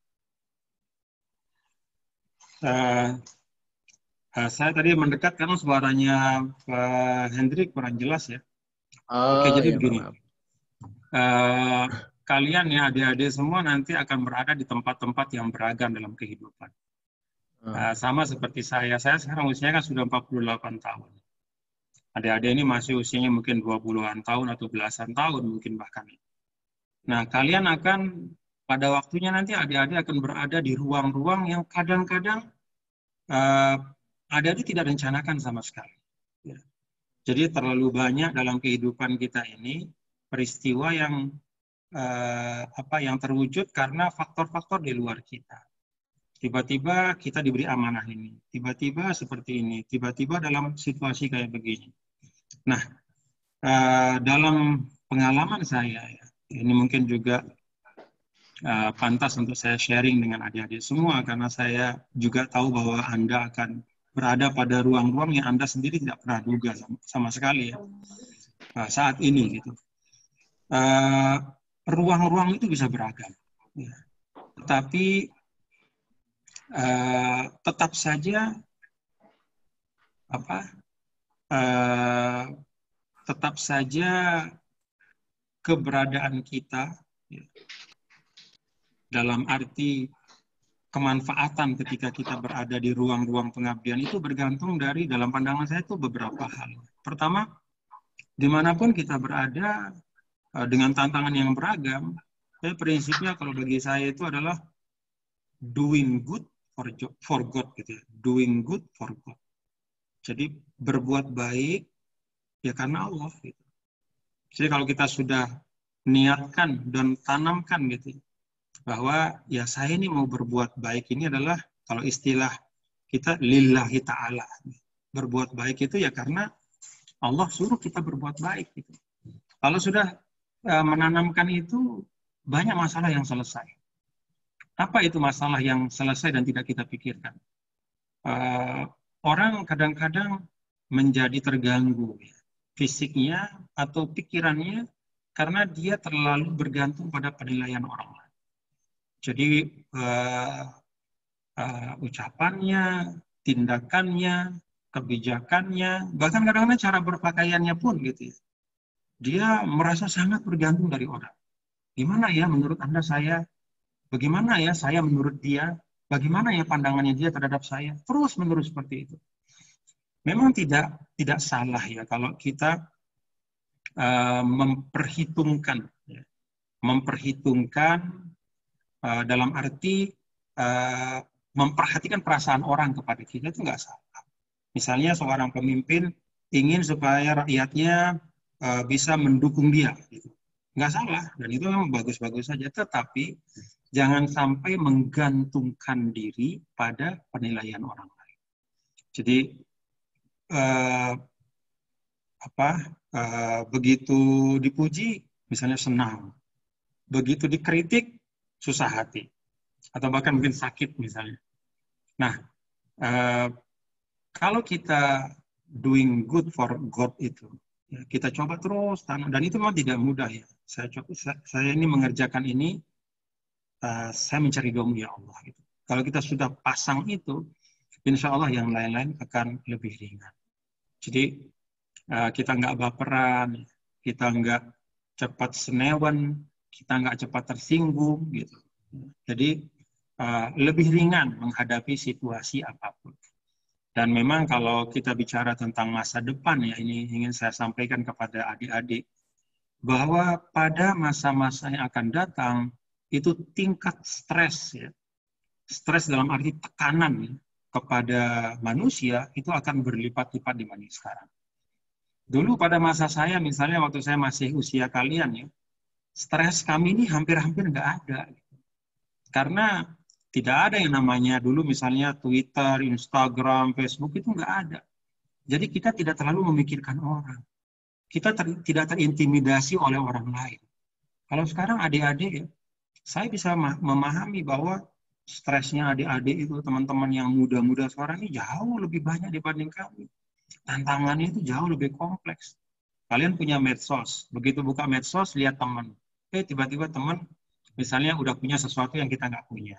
Uh... Uh, saya tadi mendekat karena suaranya Pak Hendrik kurang jelas ya. Oh, Oke, jadi iya, begini. Pak, uh, kalian ya adik-adik semua nanti akan berada di tempat-tempat yang beragam dalam kehidupan. Uh, sama seperti saya. Saya sekarang usianya kan sudah empat puluh delapan tahun. Adik-adik ini masih usianya mungkin dua puluhan tahun atau belasan tahun mungkin bahkan. Nah, kalian akan pada waktunya nanti adik-adik akan berada di ruang-ruang yang kadang-kadang uh, adik-adik tidak rencanakan sama sekali. Ya. Jadi terlalu banyak dalam kehidupan kita ini peristiwa yang eh, apa yang terwujud karena faktor-faktor di luar kita. Tiba-tiba kita diberi amanah ini, tiba-tiba seperti ini, tiba-tiba dalam situasi kayak begini. Nah, eh, dalam pengalaman saya, ya, ini mungkin juga eh, pantas untuk saya sharing dengan adik-adik semua karena saya juga tahu bahwa Anda akan berada pada ruang-ruang yang Anda sendiri tidak pernah duga sama, sama sekali ya uh, saat ini gitu. Uh, ruang-ruang itu bisa beragam, ya. Tetapi uh, tetap saja apa? Uh, tetap saja keberadaan kita ya, dalam arti kemanfaatan ketika kita berada di ruang-ruang pengabdian itu bergantung dari, dalam pandangan saya itu beberapa hal. Pertama, dimanapun kita berada dengan tantangan yang beragam, tapi prinsipnya kalau bagi saya itu adalah doing good for, for God, gitu ya. Doing good for God. Jadi berbuat baik ya karena Allah. Gitu. Jadi kalau kita sudah niatkan dan tanamkan gitu, bahwa ya saya ini mau berbuat baik ini adalah kalau istilah kita lillahi ta'ala. Berbuat baik itu ya karena Allah suruh kita berbuat baik. Gitu. Kalau sudah uh, menanamkan itu, banyak masalah yang selesai. Apa itu masalah yang selesai dan tidak kita pikirkan? Uh, orang kadang-kadang menjadi terganggu ya, fisiknya atau pikirannya karena dia terlalu bergantung pada penilaian orang lain. Jadi uh, uh, ucapannya, tindakannya, kebijakannya, bahkan kadang-kadang cara berpakaiannya pun gitu ya. Dia merasa sangat bergantung dari orang. Gimana ya menurut Anda saya? Bagaimana ya saya menurut dia? Bagaimana ya pandangannya dia terhadap saya? Terus menerus seperti itu. Memang tidak tidak salah ya kalau kita uh, memperhitungkan, ya. memperhitungkan Uh, dalam arti uh, memperhatikan perasaan orang kepada kita itu nggak salah. Misalnya seorang pemimpin ingin supaya rakyatnya uh, bisa mendukung dia, gitu. Nggak salah dan itu memang bagus-bagus saja. Tetapi jangan sampai menggantungkan diri pada penilaian orang lain. Jadi uh, apa uh, begitu dipuji, misalnya senang. begitu dikritik, susah hati. Atau bahkan mungkin sakit misalnya. Nah, eh, kalau kita doing good for God itu, ya, kita coba terus, dan itu memang tidak mudah ya. Saya, coba, saya ini mengerjakan ini, uh, saya mencari doa ya Allah. Gitu. Kalau kita sudah pasang itu, insya Allah yang lain-lain akan lebih ringan. Jadi uh, kita nggak baperan, kita nggak cepat senewan, kita nggak cepat tersinggung, gitu. Jadi uh, lebih ringan menghadapi situasi apapun. Dan memang kalau kita bicara tentang masa depan ya, ini ingin saya sampaikan kepada adik-adik bahwa pada masa-masa yang akan datang itu tingkat stres ya, stres dalam arti tekanan ya, kepada manusia itu akan berlipat-lipat dibanding sekarang. Dulu pada masa saya, misalnya waktu saya masih usia kalian ya, stres kami ini hampir-hampir nggak ada. Karena tidak ada yang namanya dulu misalnya Twitter, Instagram, Facebook itu nggak ada. Jadi kita tidak terlalu memikirkan orang. Kita ter, tidak terintimidasi oleh orang lain. Kalau sekarang adik-adik ya, saya bisa memahami bahwa stresnya adik-adik itu, teman-teman yang muda-muda sekarang ini jauh lebih banyak dibanding kami. Tantangannya itu jauh lebih kompleks. Kalian punya medsos, begitu buka medsos, lihat teman. Eh, tiba-tiba teman misalnya udah punya sesuatu yang kita nggak punya.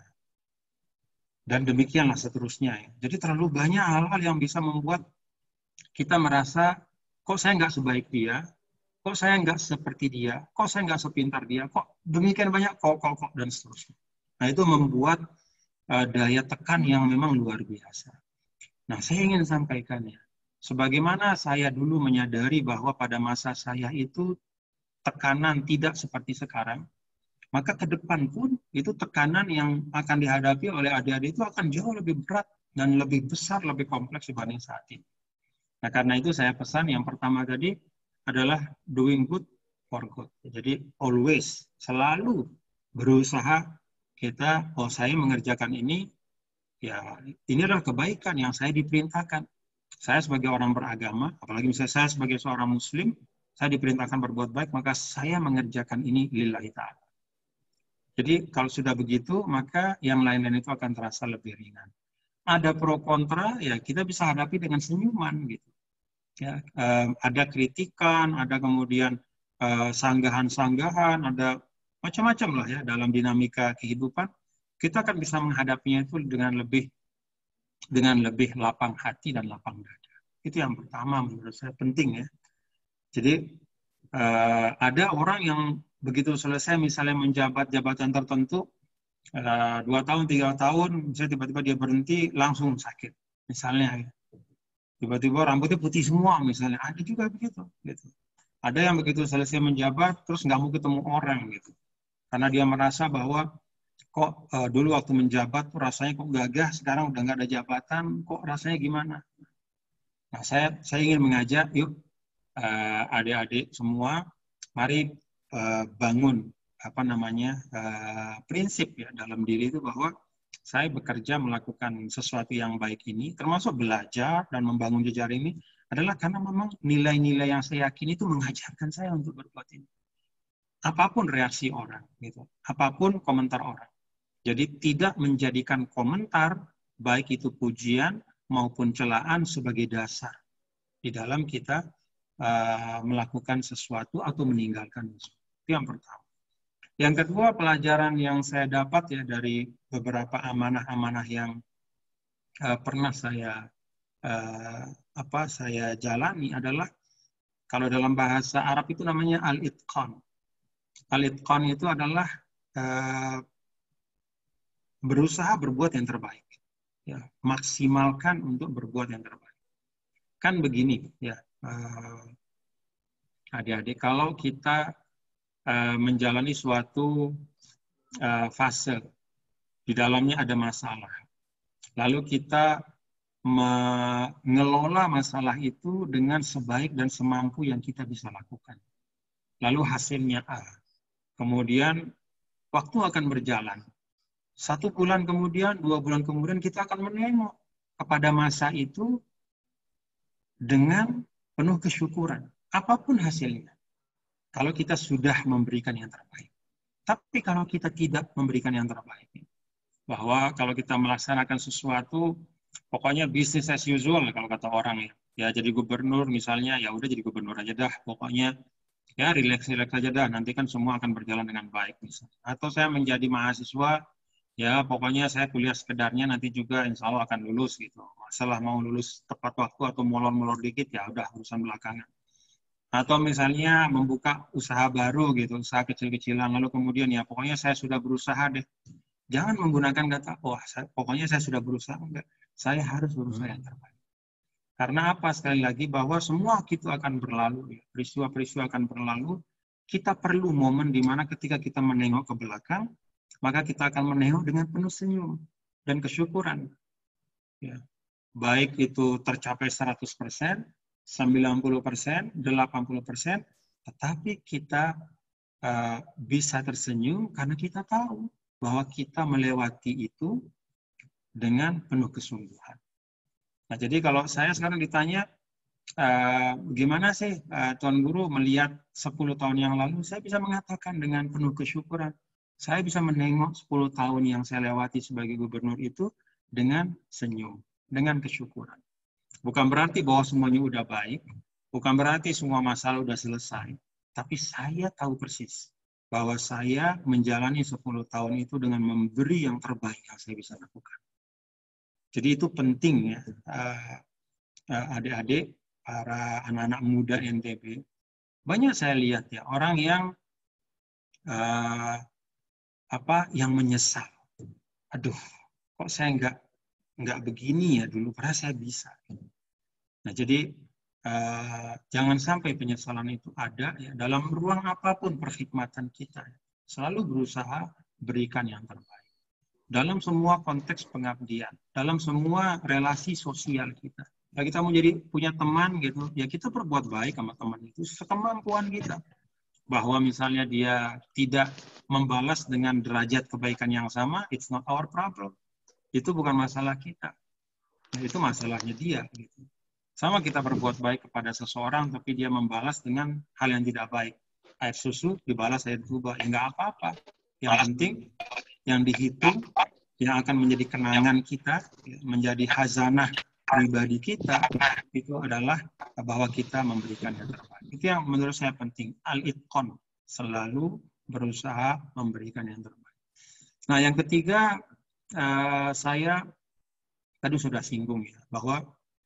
Dan demikianlah seterusnya. Ya. Jadi terlalu banyak hal-hal yang bisa membuat kita merasa, kok saya nggak sebaik dia, kok saya nggak seperti dia, kok saya nggak sepintar dia, kok demikian banyak kok, kok, kok, dan seterusnya. Nah itu membuat uh, daya tekan yang memang luar biasa. Nah saya ingin sampaikan ya, sebagaimana saya dulu menyadari bahwa pada masa saya itu tekanan tidak seperti sekarang, maka ke depan pun itu tekanan yang akan dihadapi oleh adik-adik itu akan jauh lebih berat dan lebih besar, lebih kompleks dibanding saat ini. Nah karena itu saya pesan yang pertama tadi adalah doing good for good. Jadi always, selalu berusaha kita, oh saya mengerjakan ini, ya ini adalah kebaikan yang saya diperintahkan. Saya sebagai orang beragama, apalagi misalnya saya sebagai seorang muslim, saya diperintahkan berbuat baik, maka saya mengerjakan ini lillahi ta'ala. Jadi kalau sudah begitu, maka yang lain-lain itu akan terasa lebih ringan. Ada pro kontra, ya kita bisa hadapi dengan senyuman gitu. Ya, eh, ada kritikan, ada kemudian eh, sanggahan-sanggahan, ada macam-macam lah ya dalam dinamika kehidupan. Kita akan bisa menghadapinya itu dengan lebih dengan lebih lapang hati dan lapang dada. Itu yang pertama menurut saya penting ya. Jadi eh, ada orang yang begitu selesai misalnya menjabat jabatan tertentu, uh, dua tahun, tiga tahun, misalnya tiba-tiba dia berhenti, langsung sakit. Misalnya, tiba-tiba rambutnya putih semua, misalnya. Ada juga begitu. Gitu. Ada yang begitu selesai menjabat, terus nggak mau ketemu orang. Gitu. Karena dia merasa bahwa, kok uh, dulu waktu menjabat, tuh rasanya kok gagah, sekarang udah nggak ada jabatan, kok rasanya gimana? Nah, saya, saya ingin mengajak, yuk, uh, adik-adik semua, mari uh, bangun apa namanya uh, prinsip ya dalam diri itu bahwa saya bekerja melakukan sesuatu yang baik ini, termasuk belajar dan membangun jejaring ini adalah karena memang nilai-nilai yang saya yakini itu mengajarkan saya untuk berbuat ini. Apapun reaksi orang, gitu, apapun komentar orang. Jadi tidak menjadikan komentar baik itu pujian maupun celaan sebagai dasar di dalam kita Uh, melakukan sesuatu atau meninggalkan sesuatu. Itu yang pertama. Yang kedua, pelajaran yang saya dapat ya dari beberapa amanah-amanah yang uh, pernah saya uh, apa saya jalani adalah kalau dalam bahasa Arab itu namanya al-itqan. Al-itqan itu adalah uh, berusaha berbuat yang terbaik. Ya, maksimalkan untuk berbuat yang terbaik. Kan begini ya. Uh, adik-adik, kalau kita uh, menjalani suatu uh, fase, di dalamnya ada masalah, lalu kita mengelola masalah itu dengan sebaik dan semampu yang kita bisa lakukan. Lalu hasilnya A. Kemudian waktu akan berjalan. Satu bulan kemudian, dua bulan kemudian kita akan menengok kepada masa itu dengan penuh kesyukuran. Apapun hasilnya, kalau kita sudah memberikan yang terbaik. Tapi kalau kita tidak memberikan yang terbaik, bahwa kalau kita melaksanakan sesuatu, pokoknya business as usual kalau kata orang ya. Ya jadi gubernur misalnya, ya udah jadi gubernur aja dah. Pokoknya ya relax-relax aja dah. Nanti kan semua akan berjalan dengan baik misalnya. Atau saya menjadi mahasiswa, ya pokoknya saya kuliah sekedarnya, nanti juga insya Allah akan lulus gitu. Masalah mau lulus tepat waktu atau molor-molor dikit, ya udah urusan belakangan. Atau misalnya membuka usaha baru gitu, usaha kecil-kecilan, lalu kemudian ya pokoknya saya sudah berusaha deh. Jangan menggunakan kata, wah saya, pokoknya saya sudah berusaha. Enggak, saya harus berusaha yang terbaik. Karena apa? Sekali lagi bahwa semua itu akan berlalu, ya. Peristiwa-peristiwa akan berlalu. Kita perlu momen di mana ketika kita menengok ke belakang, maka kita akan menengok dengan penuh senyum dan kesyukuran. Ya. Baik itu tercapai seratus persen, sembilan puluh persen, delapan puluh persen, tetapi kita uh, bisa tersenyum karena kita tahu bahwa kita melewati itu dengan penuh kesungguhan. Nah, jadi kalau saya sekarang ditanya, uh, gimana sih uh, Tuan Guru melihat sepuluh tahun yang lalu, saya bisa mengatakan dengan penuh kesyukuran. Saya bisa menengok sepuluh tahun yang saya lewati sebagai gubernur itu dengan senyum, dengan kesyukuran. Bukan berarti bahwa semuanya udah baik, bukan berarti semua masalah udah selesai, tapi saya tahu persis bahwa saya menjalani sepuluh tahun itu dengan memberi yang terbaik yang saya bisa lakukan. Jadi itu penting ya, adik-adik, para anak-anak muda N T B. Banyak saya lihat ya, orang yang uh, apa yang menyesal. Aduh, kok saya nggak nggak begini ya dulu, padahal saya bisa. Nah, jadi uh, jangan sampai penyesalan itu ada ya dalam ruang apapun perkhidmatan kita. Selalu berusaha berikan yang terbaik. Dalam semua konteks pengabdian, dalam semua relasi sosial kita. Ya, kita mau jadi punya teman gitu, ya kita berbuat baik sama teman itu sekemampuan kita. Bahwa misalnya dia tidak membalas dengan derajat kebaikan yang sama, it's not our problem. Itu bukan masalah kita. Nah, itu masalahnya dia gitu. Sama kita berbuat baik kepada seseorang, tapi dia membalas dengan hal yang tidak baik. Air susu dibalas air tuba, ya nggak apa-apa. Yang penting, yang dihitung, yang akan menjadi kenangan kita, menjadi khazanah pribadi kita, itu adalah bahwa kita memberikan yang terbaik. Itu yang menurut saya penting. Al-itqan, selalu berusaha memberikan yang terbaik. Nah, yang ketiga, uh, saya tadi sudah singgung ya, bahwa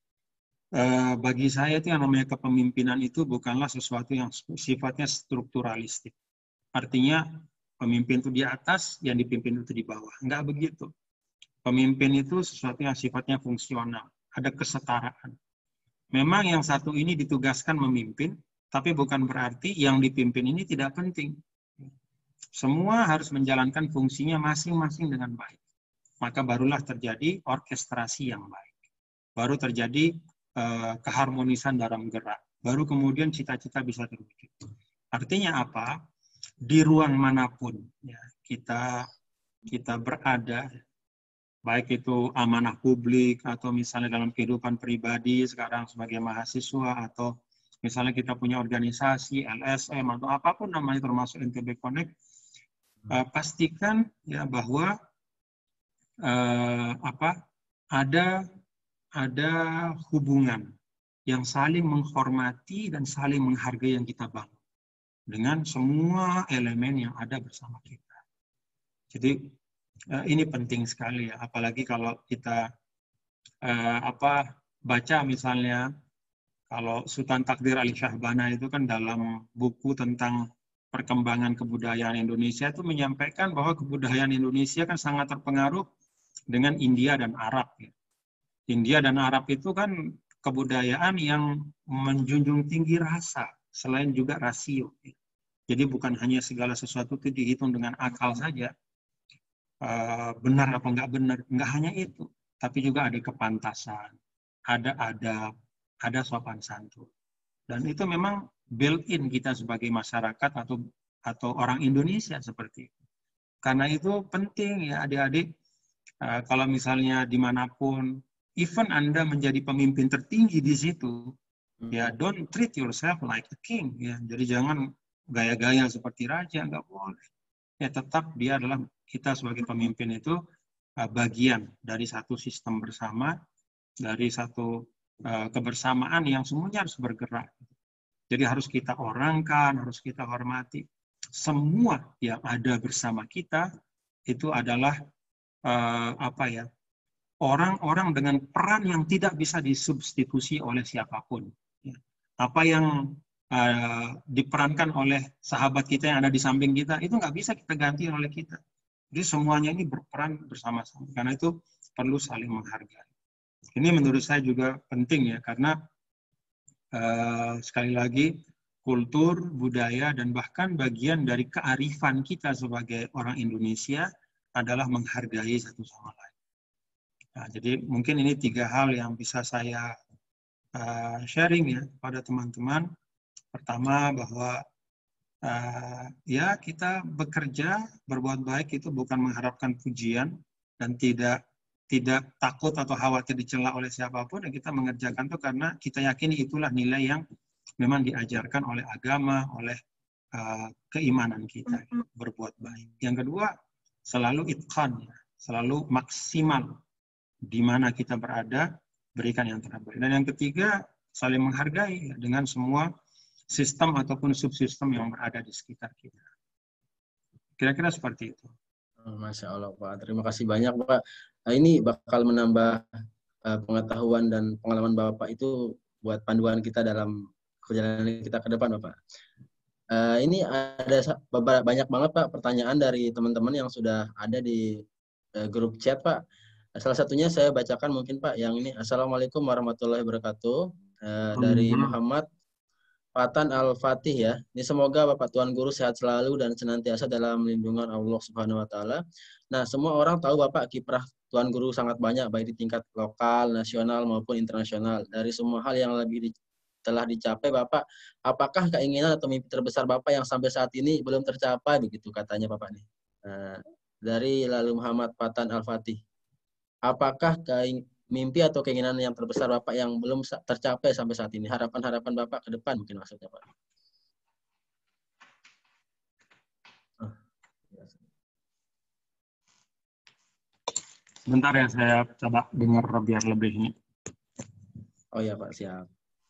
Uh, bagi saya itu yang namanya kepemimpinan itu bukanlah sesuatu yang sifatnya strukturalistik. Artinya pemimpin itu di atas, yang dipimpin itu di bawah. Enggak begitu. Pemimpin itu sesuatu yang sifatnya fungsional. Ada kesetaraan. Memang yang satu ini ditugaskan memimpin, tapi bukan berarti yang dipimpin ini tidak penting. Semua harus menjalankan fungsinya masing-masing dengan baik. Maka barulah terjadi orkestrasi yang baik. Baru terjadi keharmonisan dalam gerak. Baru kemudian cita-cita bisa terwujud. Artinya apa? Di ruang manapun ya, kita kita berada, baik itu amanah publik atau misalnya dalam kehidupan pribadi sekarang sebagai mahasiswa atau misalnya kita punya organisasi, L S M atau apapun namanya termasuk N T B Connect, uh, pastikan ya bahwa uh, apa ada ada hubungan yang saling menghormati dan saling menghargai yang kita bangun dengan semua elemen yang ada bersama kita. Jadi ini penting sekali ya, apalagi kalau kita eh, apa baca misalnya kalau Sultan Takdir Ali Syahbana itu kan dalam buku tentang perkembangan kebudayaan Indonesia itu menyampaikan bahwa kebudayaan Indonesia kan sangat terpengaruh dengan India dan Arab ya. India dan Arab itu kan kebudayaan yang menjunjung tinggi rasa, selain juga rasio. Jadi bukan hanya segala sesuatu itu dihitung dengan akal saja, benar apa enggak benar, enggak hanya itu. Tapi juga ada kepantasan, ada adab, ada sopan santun. Dan itu memang built-in kita sebagai masyarakat atau atau orang Indonesia seperti itu. Karena itu penting ya adik-adik, kalau misalnya dimanapun, even Anda menjadi pemimpin tertinggi di situ, hmm. ya don't treat yourself like a king. Ya, jadi jangan gaya-gaya seperti raja, nggak boleh. ya tetap dia adalah, kita sebagai pemimpin itu uh, bagian dari satu sistem bersama, dari satu uh, kebersamaan yang semuanya harus bergerak. Jadi harus kita orangkan, harus kita hormati. Semua yang ada bersama kita itu adalah uh, apa ya? Orang-orang dengan peran yang tidak bisa disubstitusi oleh siapapun. Apa yang uh, diperankan oleh sahabat kita yang ada di samping kita, itu nggak bisa kita ganti oleh kita. Jadi semuanya ini berperan bersama-sama. Karena itu perlu saling menghargai. Ini menurut saya juga penting ya, karena uh, sekali lagi, kultur, budaya, dan bahkan bagian dari kearifan kita sebagai orang Indonesia adalah menghargai satu sama lain. Nah, jadi mungkin ini tiga hal yang bisa saya uh, sharing ya pada teman-teman. Pertama, bahwa uh, ya kita bekerja, berbuat baik itu bukan mengharapkan pujian dan tidak tidak takut atau khawatir dicela oleh siapapun. Dan kita mengerjakan itu karena kita yakini itulah nilai yang memang diajarkan oleh agama, oleh uh, keimanan kita, berbuat baik. Yang kedua, selalu itqan, selalu maksimal di mana kita berada, berikan yang terbaik. Dan yang ketiga, saling menghargai ya, dengan semua sistem ataupun subsistem yang berada di sekitar kita. Kira-kira seperti itu. Masya Allah Pak, terima kasih banyak Pak. Nah, ini bakal menambah uh, pengetahuan dan pengalaman Bapak itu buat panduan kita dalam perjalanan kita ke depan Bapak. Uh, ini ada banyak banget Pak pertanyaan dari teman-teman yang sudah ada di uh, grup chat Pak. Salah satunya saya bacakan mungkin Pak, yang ini. Assalamualaikum warahmatullahi wabarakatuh. Uh, dari Muhammad Fatan Al-Fatih ya. Ini semoga Bapak Tuan Guru sehat selalu dan senantiasa dalam lindungan Allah Subhanahu wa taala. Nah, semua orang tahu Bapak kiprah Tuan Guru sangat banyak baik di tingkat lokal, nasional maupun internasional. Dari semua hal yang lebih di, telah dicapai Bapak, apakah keinginan atau mimpi terbesar Bapak yang sampai saat ini belum tercapai begitu katanya Bapak nih. Nah, dari lalu Muhammad Fatan Al-Fatih. Apakah mimpi atau keinginan yang terbesar Bapak yang belum tercapai sampai saat ini? Harapan-harapan Bapak ke depan mungkin maksudnya Pak. Sebentar ya, saya coba dengar biar lebih ini. Oh ya Pak, siap.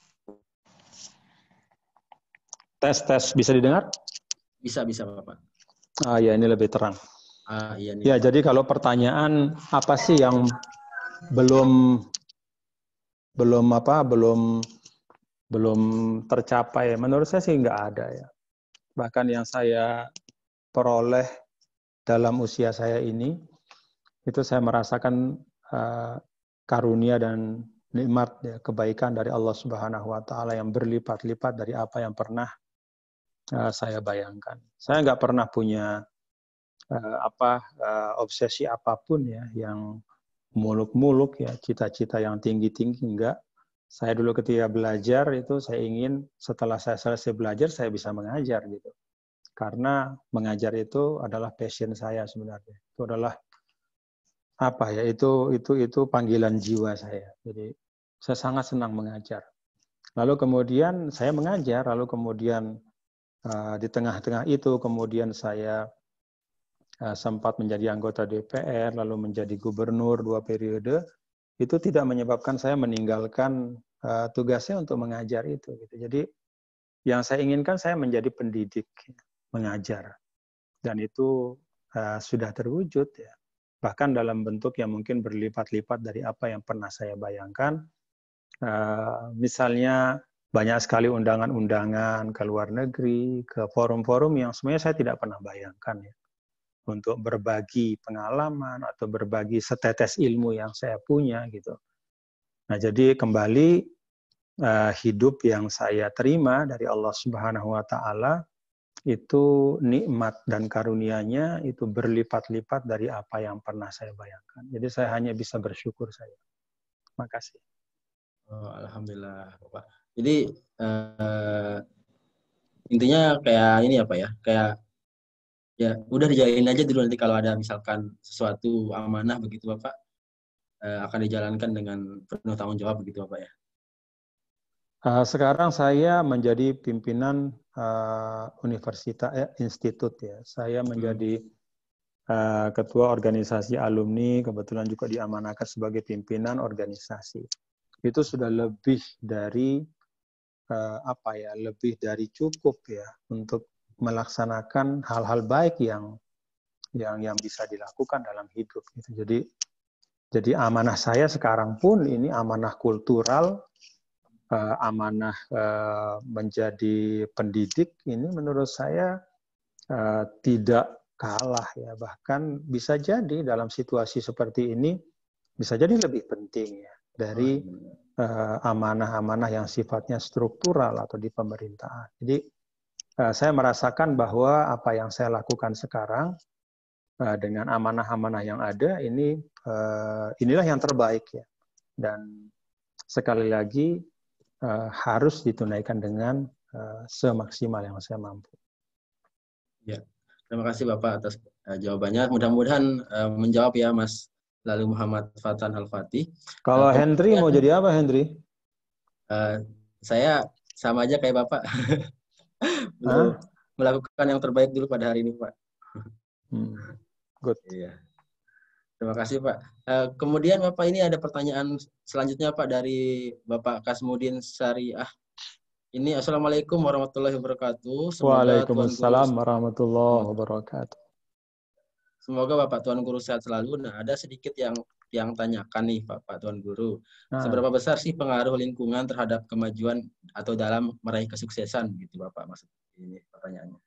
Tes, tes. Bisa didengar? Bisa, bisa Bapak. Ah ya, ini lebih terang. Ah, iya, ya, jadi kalau pertanyaan apa sih yang belum belum apa belum belum tercapai? Menurut saya sih nggak ada ya. Bahkan yang saya peroleh dalam usia saya ini itu saya merasakan uh, karunia dan nikmat ya, kebaikan dari Allah Subhanahu wa taala yang berlipat-lipat dari apa yang pernah uh, saya bayangkan. Saya nggak pernah punya Uh, apa uh, obsesi apapun ya yang muluk-muluk ya, cita-cita yang tinggi-tinggi, enggak. Saya dulu ketika belajar itu saya ingin setelah saya selesai belajar saya bisa mengajar gitu. Karena mengajar itu adalah passion saya sebenarnya. Itu adalah apa ya? Itu itu itu panggilan jiwa saya. Jadi saya sangat senang mengajar. Lalu kemudian saya mengajar, lalu kemudian uh, di tengah-tengah itu kemudian saya sempat menjadi anggota D P R, lalu menjadi gubernur dua periode, itu tidak menyebabkan saya meninggalkan uh, tugasnya untuk mengajar itu. Gitu. Jadi yang saya inginkan saya menjadi pendidik, mengajar. Dan itu uh, sudah terwujud ya. Bahkan dalam bentuk yang mungkin berlipat-lipat dari apa yang pernah saya bayangkan. Uh, misalnya banyak sekali undangan-undangan ke luar negeri, ke forum-forum yang sebenarnya saya tidak pernah bayangkan ya. Untuk berbagi pengalaman atau berbagi setetes ilmu yang saya punya gitu. Nah, jadi kembali uh, hidup yang saya terima dari Allah Subhanahu wa taala itu nikmat dan karunia-Nya itu berlipat-lipat dari apa yang pernah saya bayangkan. Jadi saya hanya bisa bersyukur saya. Makasih. Oh, alhamdulillah, Bapak. Jadi uh, intinya kayak ini apa ya? Kayak ya udah dijalin aja dulu, nanti kalau ada misalkan sesuatu amanah begitu Bapak eh, akan dijalankan dengan penuh tanggung jawab begitu Bapak ya. Uh, sekarang saya menjadi pimpinan uh, universitas, eh, institut ya. Saya menjadi uh, ketua organisasi alumni, kebetulan juga diamanahkan sebagai pimpinan organisasi. Itu sudah lebih dari uh, apa ya, lebih dari cukup ya untuk melaksanakan hal-hal baik yang yang yang bisa dilakukan dalam hidup. Gitu. Jadi jadi amanah saya sekarang pun ini amanah kultural. Uh, amanah uh, menjadi pendidik ini menurut saya uh, tidak kalah ya, bahkan bisa jadi dalam situasi seperti ini bisa jadi lebih penting ya dari uh, amanah-amanah yang sifatnya struktural atau di pemerintahan. Jadi uh, saya merasakan bahwa apa yang saya lakukan sekarang uh, dengan amanah-amanah yang ada ini uh, inilah yang terbaik ya, dan sekali lagi Uh, harus ditunaikan dengan uh, semaksimal yang saya mampu. Ya, terima kasih Bapak atas uh, jawabannya. Mudah-mudahan uh, menjawab ya Mas Lalu Muhammad Fatan Al-Fatih. Kalau uh, Hendry mau jadi apa Hendry? Uh, saya sama aja kayak Bapak. Belum melakukan yang terbaik dulu pada hari ini Pak. Hmm. Good. Iya. Terima kasih Pak. Uh, kemudian Bapak ini ada pertanyaan selanjutnya Pak dari Bapak Kasmudin Syariah. Ini Assalamualaikum warahmatullahi wabarakatuh. Semoga Waalaikumsalam warahmatullahi wabarakatuh. Semoga Bapak Tuan Guru sehat selalu. Nah, ada sedikit yang yang tanyakan nih Pak, Pak Tuan Guru. Nah. Seberapa besar sih pengaruh lingkungan terhadap kemajuan atau dalam meraih kesuksesan gitu Bapak, maksud ini pertanyaannya.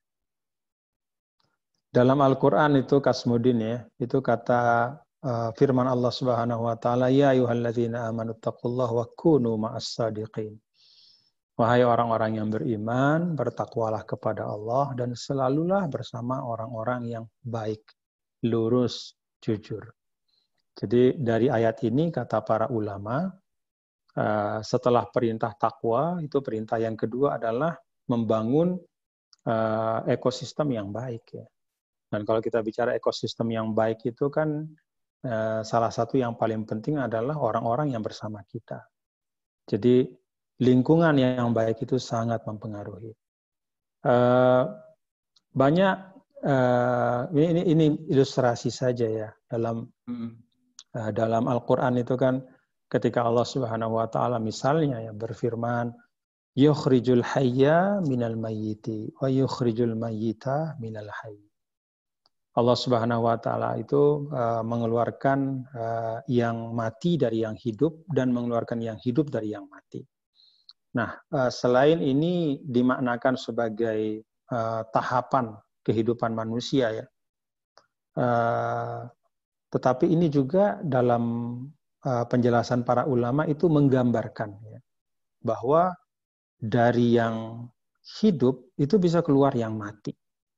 Dalam Al-Qur'an itu Kasmudin ya, itu kata uh, firman Allah Subhanahu wa taala, ya ayyuhalladzina amanu taqullaha wa kunu ma'as shadiqin. Wahai orang-orang yang beriman, bertakwalah kepada Allah dan selalulah bersama orang-orang yang baik, lurus, jujur. Jadi dari ayat ini kata para ulama, uh, setelah perintah takwa, itu perintah yang kedua adalah membangun uh, ekosistem yang baik ya. Dan kalau kita bicara ekosistem yang baik itu kan uh, salah satu yang paling penting adalah orang-orang yang bersama kita. Jadi lingkungan yang baik itu sangat mempengaruhi. Uh, banyak uh, ini, ini ilustrasi saja ya dalam hmm. uh, dalam Al-Quran itu kan ketika Allah Subhanahu Wa Taala misalnya ya berfirman, yukhrijul hayya minal mayyiti wa yukhrijul mayyita minal hayy. Allah Subhanahu Wa Taala itu uh, mengeluarkan uh, yang mati dari yang hidup dan mengeluarkan yang hidup dari yang mati. Nah, uh, selain ini dimaknakan sebagai uh, tahapan kehidupan manusia ya, uh, tetapi ini juga dalam uh, penjelasan para ulama itu menggambarkan ya, bahwa dari yang hidup itu bisa keluar yang mati.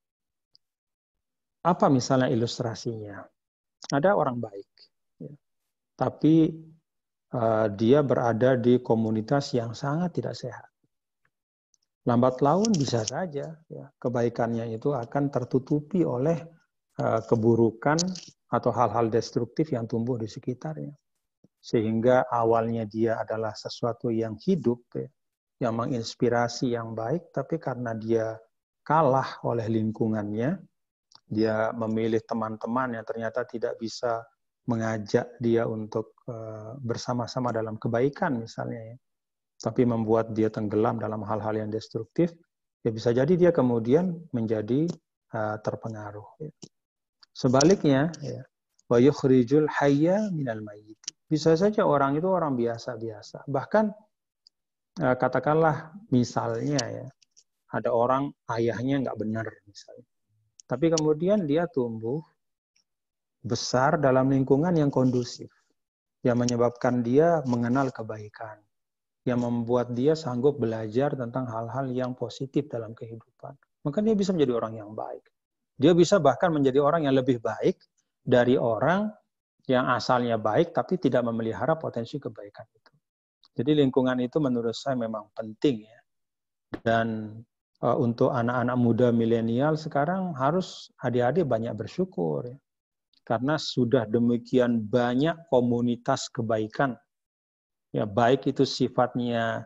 Apa misalnya ilustrasinya? Ada orang baik, ya, tapi uh, dia berada di komunitas yang sangat tidak sehat. Lambat laun bisa saja ya, kebaikannya itu akan tertutupi oleh uh, keburukan atau hal-hal destruktif yang tumbuh di sekitarnya. Sehingga awalnya dia adalah sesuatu yang hidup, ya, yang menginspirasi yang baik, tapi karena dia kalah oleh lingkungannya, dia memilih teman-teman yang ternyata tidak bisa mengajak dia untuk uh, bersama-sama dalam kebaikan misalnya ya, tapi membuat dia tenggelam dalam hal-hal yang destruktif, ya bisa jadi dia kemudian menjadi uh, terpengaruh. Ya. Sebaliknya, ya, wa yukhrijul hayya minal mayyit. Bisa saja orang itu orang biasa-biasa. Bahkan uh, katakanlah misalnya ya, ada orang ayahnya nggak benar misalnya. Tapi kemudian dia tumbuh besar dalam lingkungan yang kondusif, yang menyebabkan dia mengenal kebaikan, yang membuat dia sanggup belajar tentang hal-hal yang positif dalam kehidupan. Maka dia bisa menjadi orang yang baik. Dia bisa bahkan menjadi orang yang lebih baik dari orang yang asalnya baik tapi tidak memelihara potensi kebaikan itu. Jadi lingkungan itu menurut saya memang penting ya. Dan uh, untuk anak-anak muda milenial sekarang harus adik-adik banyak bersyukur ya. Karena sudah demikian banyak komunitas kebaikan. Ya, baik itu sifatnya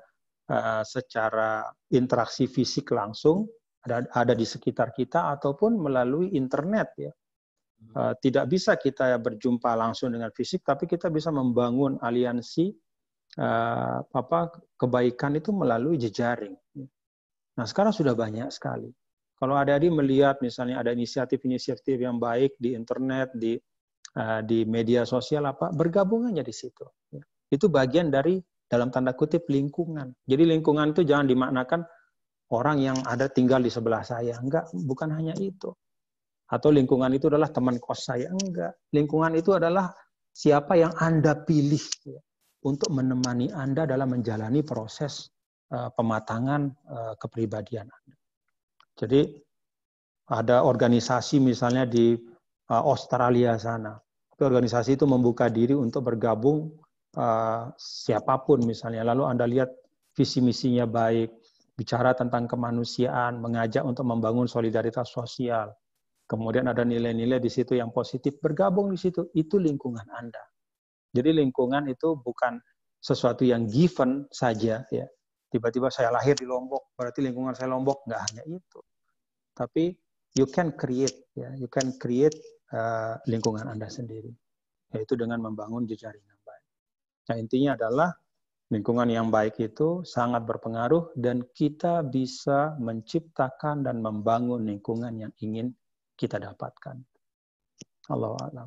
uh, secara interaksi fisik langsung ada, ada di sekitar kita ataupun melalui internet ya. Uh, tidak bisa kita berjumpa langsung dengan fisik, tapi kita bisa membangun aliansi uh, apa kebaikan itu melalui jejaring. Nah sekarang sudah banyak sekali. Kalau adik-adik melihat misalnya ada inisiatif-inisiatif yang baik di internet, di uh, di media sosial apa, bergabung aja di situ. Itu bagian dari dalam tanda kutip lingkungan. Jadi lingkungan itu jangan dimaknakan orang yang ada tinggal di sebelah saya. Enggak, bukan hanya itu. Atau lingkungan itu adalah teman kos saya. Enggak. Lingkungan itu adalah siapa yang Anda pilih ya, untuk menemani Anda dalam menjalani proses uh, pematangan uh, kepribadian Anda. Jadi ada organisasi misalnya di uh, Australia sana. Tapi organisasi itu membuka diri untuk bergabung uh, siapapun misalnya. Lalu Anda lihat visi misinya baik, bicara tentang kemanusiaan, mengajak untuk membangun solidaritas sosial. Kemudian ada nilai-nilai di situ yang positif, bergabung di situ, itu lingkungan Anda. Jadi lingkungan itu bukan sesuatu yang given saja ya. Tiba-tiba saya lahir di Lombok, berarti lingkungan saya Lombok, nggak hanya itu. Tapi you can create ya, you can create uh, lingkungan Anda sendiri, yaitu dengan membangun jejaring yang baik. Nah, intinya adalah lingkungan yang baik itu sangat berpengaruh dan kita bisa menciptakan dan membangun lingkungan yang ingin kita dapatkan. Allahu a'lam.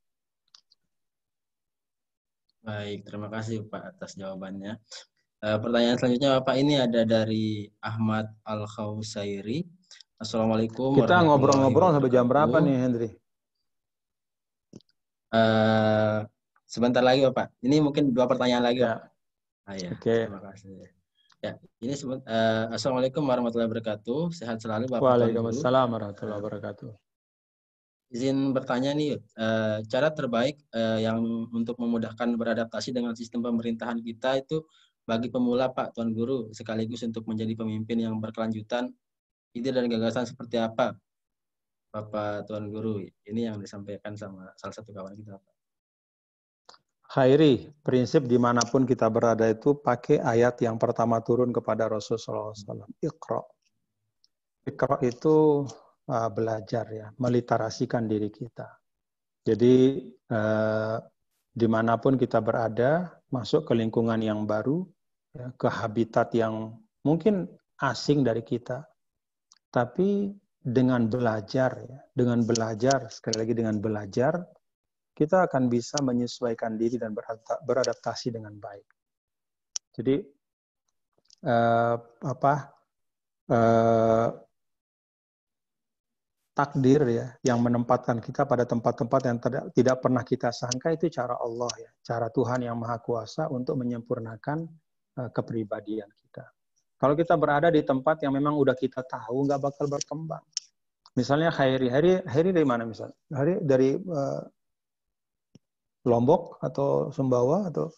Baik, terima kasih Pak atas jawabannya. Uh, pertanyaan selanjutnya Bapak ini ada dari Ahmad Al-Khausairi. Assalamualaikum Kita warahmatullahi ngobrol-ngobrol wabarakatuh. sampai jam berapa nih, Hendri? Uh, sebentar lagi Bapak. Ini mungkin dua pertanyaan lagi ya. Bapak. Ah, ya. Oke. Terima kasih. Ya, ini uh, Assalamualaikum warahmatullahi wabarakatuh. Sehat selalu Bapak Tuan Guru. Waalaikumsalam warahmatullahi wabarakatuh. Izin bertanya nih, uh, cara terbaik uh, yang untuk memudahkan beradaptasi dengan sistem pemerintahan kita itu bagi pemula Pak Tuan Guru, sekaligus untuk menjadi pemimpin yang berkelanjutan, ide dan gagasan seperti apa Bapak Tuan Guru? Ini yang disampaikan sama salah satu kawan kita Pak. Khairi, prinsip dimanapun kita berada itu pakai ayat yang pertama turun kepada Rasulullah shallallahu alaihi wasallam. Iqra. Iqra itu uh, belajar ya, meliterasikan diri kita. Jadi uh, dimanapun kita berada, masuk ke lingkungan yang baru, ya, ke habitat yang mungkin asing dari kita. Tapi dengan belajar, ya, dengan belajar, sekali lagi dengan belajar, kita akan bisa menyesuaikan diri dan beradaptasi dengan baik. Jadi eh, apa eh, takdir ya yang menempatkan kita pada tempat-tempat yang tidak, tidak pernah kita sangka itu cara Allah ya, cara Tuhan yang Maha Kuasa untuk menyempurnakan eh, kepribadian kita. Kalau kita berada di tempat yang memang udah kita tahu nggak bakal berkembang. Misalnya Khairi, Khairi, Khairi dari mana misalnya? Khairi dari uh, Lombok atau Sumbawa atau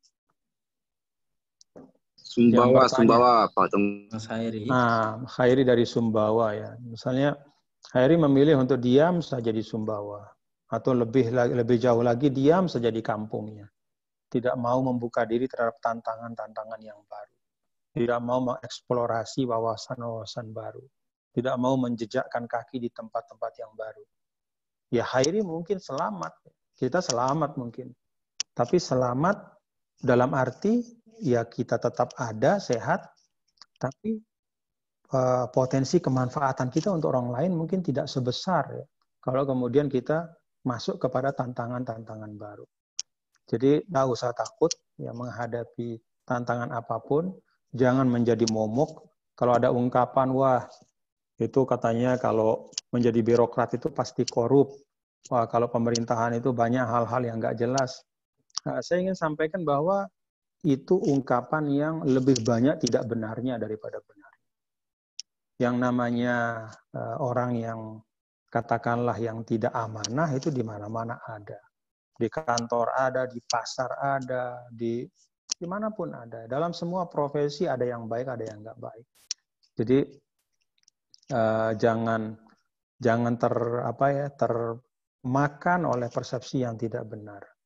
Sumbawa, Sumbawa, Pak Mas Khairi. Nah, Khairi dari Sumbawa ya. Misalnya Khairi memilih untuk diam saja di Sumbawa atau lebih lebih jauh lagi diam saja di kampungnya. Tidak mau membuka diri terhadap tantangan-tantangan yang baru. Tidak mau mengeksplorasi wawasan-wawasan baru. Tidak mau menjejakkan kaki di tempat-tempat yang baru. Ya Khairi mungkin selamat. Kita selamat mungkin. Tapi selamat dalam arti ya kita tetap ada, sehat, tapi uh, potensi kemanfaatan kita untuk orang lain mungkin tidak sebesar ya, kalau kemudian kita masuk kepada tantangan-tantangan baru. Jadi nggak usah takut ya menghadapi tantangan apapun, jangan menjadi momok. Kalau ada ungkapan, wah itu katanya kalau menjadi birokrat itu pasti korup. Wah, kalau pemerintahan itu banyak hal-hal yang nggak jelas. Nah, saya ingin sampaikan bahwa itu ungkapan yang lebih banyak tidak benarnya daripada benar. Yang namanya uh, orang yang katakanlah yang tidak amanah itu di mana-mana ada. Di kantor ada, di pasar ada, di dimanapun ada. Dalam semua profesi ada yang baik, ada yang nggak baik. Jadi uh, jangan jangan ter apa ya ter makan oleh persepsi yang tidak benar.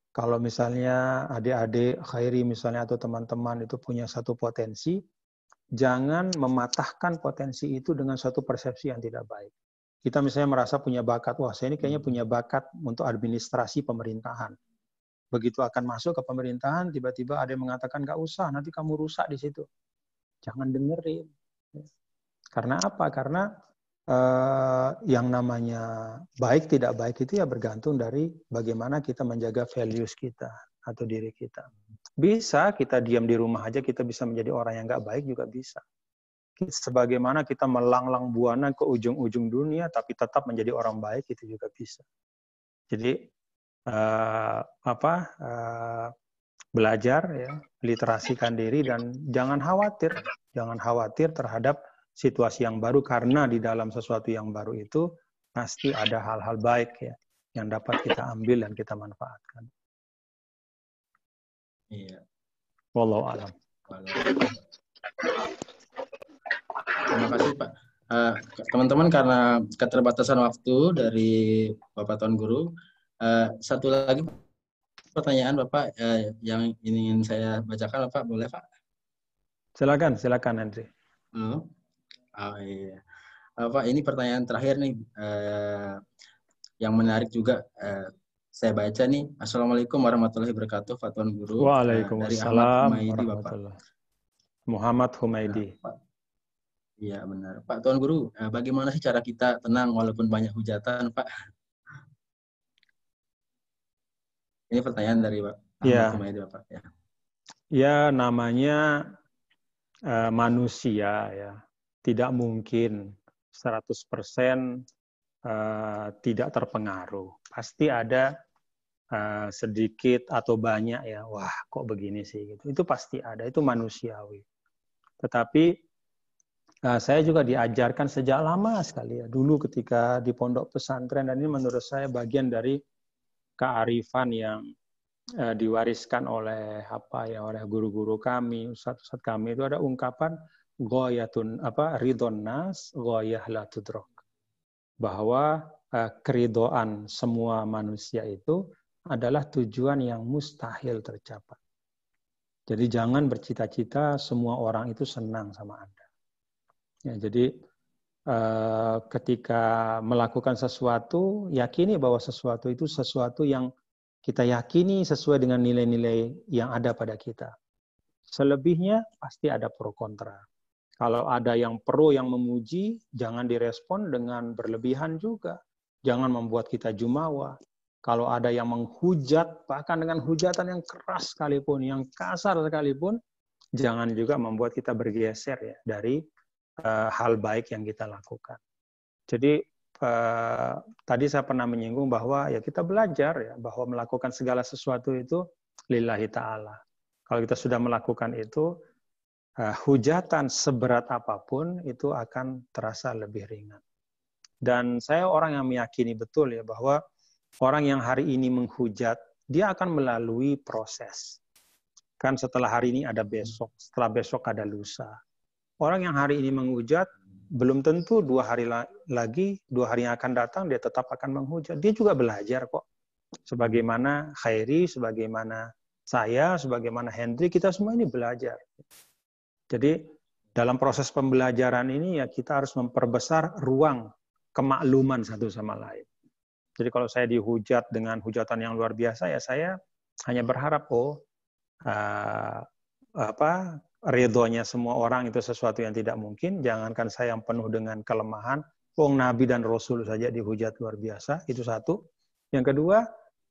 Kalau misalnya adik-adik Khairi misalnya atau teman-teman itu punya satu potensi, jangan mematahkan potensi itu dengan suatu persepsi yang tidak baik. Kita misalnya merasa punya bakat, wah saya ini kayaknya punya bakat untuk administrasi pemerintahan. Begitu akan masuk ke pemerintahan, tiba-tiba ada yang mengatakan, nggak usah, nanti kamu rusak di situ. Jangan dengerin. Karena apa? Karena eh, yang namanya baik tidak baik itu ya bergantung dari bagaimana kita menjaga values kita atau diri kita. Bisa kita diam di rumah aja, kita bisa menjadi orang yang nggak baik juga bisa. Sebagaimana kita melanglang buana ke ujung-ujung dunia, tapi tetap menjadi orang baik, itu juga bisa. Jadi Uh, apa uh, belajar ya, literasikan diri dan jangan khawatir, jangan khawatir terhadap situasi yang baru karena di dalam sesuatu yang baru itu pasti ada hal-hal baik ya yang dapat kita ambil dan kita manfaatkan. Iya. Wallahu a'lam. Terima kasih Pak. Uh, teman-teman, karena keterbatasan waktu dari Bapak Tuan Guru, Uh, satu lagi pertanyaan Bapak uh, yang ingin saya bacakan, Bapak, boleh Pak? Silakan, silakan Andri. Hmm. Oh iya, uh, Pak, ini pertanyaan terakhir nih, uh, yang menarik juga. Uh, saya baca nih. Assalamualaikum warahmatullahi wabarakatuh, Pak Tuan Guru. Waalaikumsalam uh, warahmatullahi. Muhammad Humaidi. Nah, iya benar, Pak Tuan Guru. Uh, bagaimana sih cara kita tenang walaupun banyak hujatan, Pak? Ini pertanyaan dari Pak ya. Humaidi, Bapak. Ya. ya, namanya uh, manusia ya. Tidak mungkin seratus persen uh, tidak terpengaruh. Pasti ada uh, sedikit atau banyak ya. Wah, kok begini sih gitu. Itu pasti ada, itu manusiawi. Tetapi uh, saya juga diajarkan sejak lama sekali ya. Dulu ketika di pondok pesantren, dan ini menurut saya bagian dari kearifan yang uh, diwariskan oleh apa ya oleh guru-guru kami, ustadz-ustadz kami, itu ada ungkapan ghoyatun apa ridon nas ghoyah la tudrok, bahwa uh, keridoan semua manusia itu adalah tujuan yang mustahil tercapai. Jadi jangan bercita-cita semua orang itu senang sama Anda. Ya, jadi Uh, ketika melakukan sesuatu, yakini bahwa sesuatu itu sesuatu yang kita yakini sesuai dengan nilai-nilai yang ada pada kita. Selebihnya pasti ada pro kontra. Kalau ada yang pro yang memuji, jangan direspon dengan berlebihan juga. Jangan membuat kita jumawa. Kalau ada yang menghujat, bahkan dengan hujatan yang keras sekalipun, yang kasar sekalipun, jangan juga membuat kita bergeser ya dari Uh, hal baik yang kita lakukan. Jadi uh, tadi saya pernah menyinggung bahwa ya kita belajar ya bahwa melakukan segala sesuatu itu lillahi ta'ala. Kalau kita sudah melakukan itu, uh, hujatan seberat apapun itu akan terasa lebih ringan. Dan saya orang yang meyakini betul ya bahwa orang yang hari ini menghujat, dia akan melalui proses. Kan setelah hari ini ada besok, setelah besok ada lusa. Orang yang hari ini menghujat, belum tentu dua hari lagi, dua hari yang akan datang, dia tetap akan menghujat. Dia juga belajar kok. Sebagaimana Khairi, sebagaimana saya, sebagaimana Hendri, kita semua ini belajar. Jadi dalam proses pembelajaran ini ya kita harus memperbesar ruang kemakluman satu sama lain. Jadi kalau saya dihujat dengan hujatan yang luar biasa, ya saya hanya berharap, oh, uh, apa, ridhonya semua orang itu sesuatu yang tidak mungkin. Jangankan saya yang penuh dengan kelemahan, wong Nabi dan Rasul saja dihujat luar biasa. Itu satu. Yang kedua,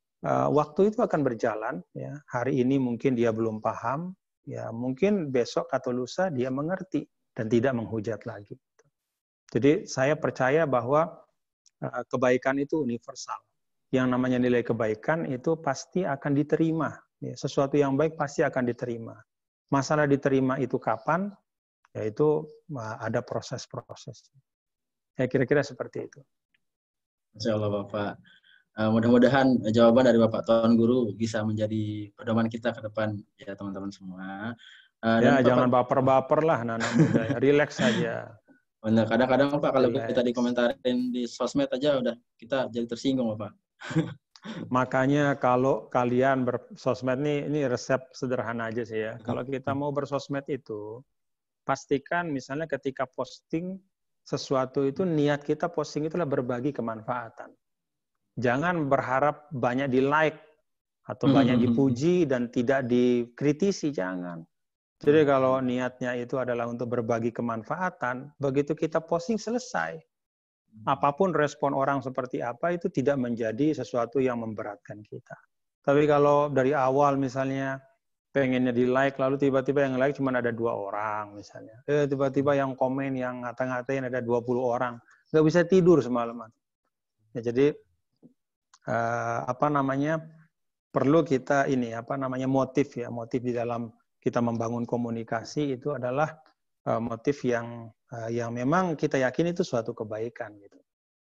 waktu itu akan berjalan. Ya. Hari ini mungkin dia belum paham, ya mungkin besok atau lusa dia mengerti dan tidak menghujat lagi. Jadi saya percaya bahwa kebaikan itu universal. Yang namanya nilai kebaikan itu pasti akan diterima. Ya. Sesuatu yang baik pasti akan diterima. Masalah diterima itu kapan, yaitu ada proses-proses. Ya kira-kira seperti itu. Insya Allah Bapak. Uh, mudah-mudahan jawaban dari Bapak Tuan Guru bisa menjadi pedoman kita ke depan ya teman-teman semua. Uh, ya dan jangan baper-baper lah anak-anak muda, ya. Relax saja. Benar, kadang-kadang Pak kalau Relax. Kita dikomentarin di sosmed aja udah kita jadi tersinggung Bapak. Makanya kalau kalian bersosmed nih, ini resep sederhana aja sih ya. Kalau kita mau bersosmed itu, pastikan misalnya ketika posting sesuatu itu niat kita posting itulah berbagi kemanfaatan. Jangan berharap banyak di like atau banyak dipuji dan tidak dikritisi, jangan. Jadi kalau niatnya itu adalah untuk berbagi kemanfaatan, begitu kita posting selesai. Apapun respon orang seperti apa itu tidak menjadi sesuatu yang memberatkan kita. Tapi kalau dari awal misalnya pengennya di like, lalu tiba-tiba yang like cuma ada dua orang misalnya. Eh, tiba-tiba yang komen, yang ngata-ngatain ada dua puluh orang. Nggak bisa tidur semalaman. Ya, jadi eh, apa namanya, perlu kita ini, apa namanya, motif ya. Motif di dalam kita membangun komunikasi itu adalah eh, motif yang eh, yang memang kita yakin itu suatu kebaikan gitu.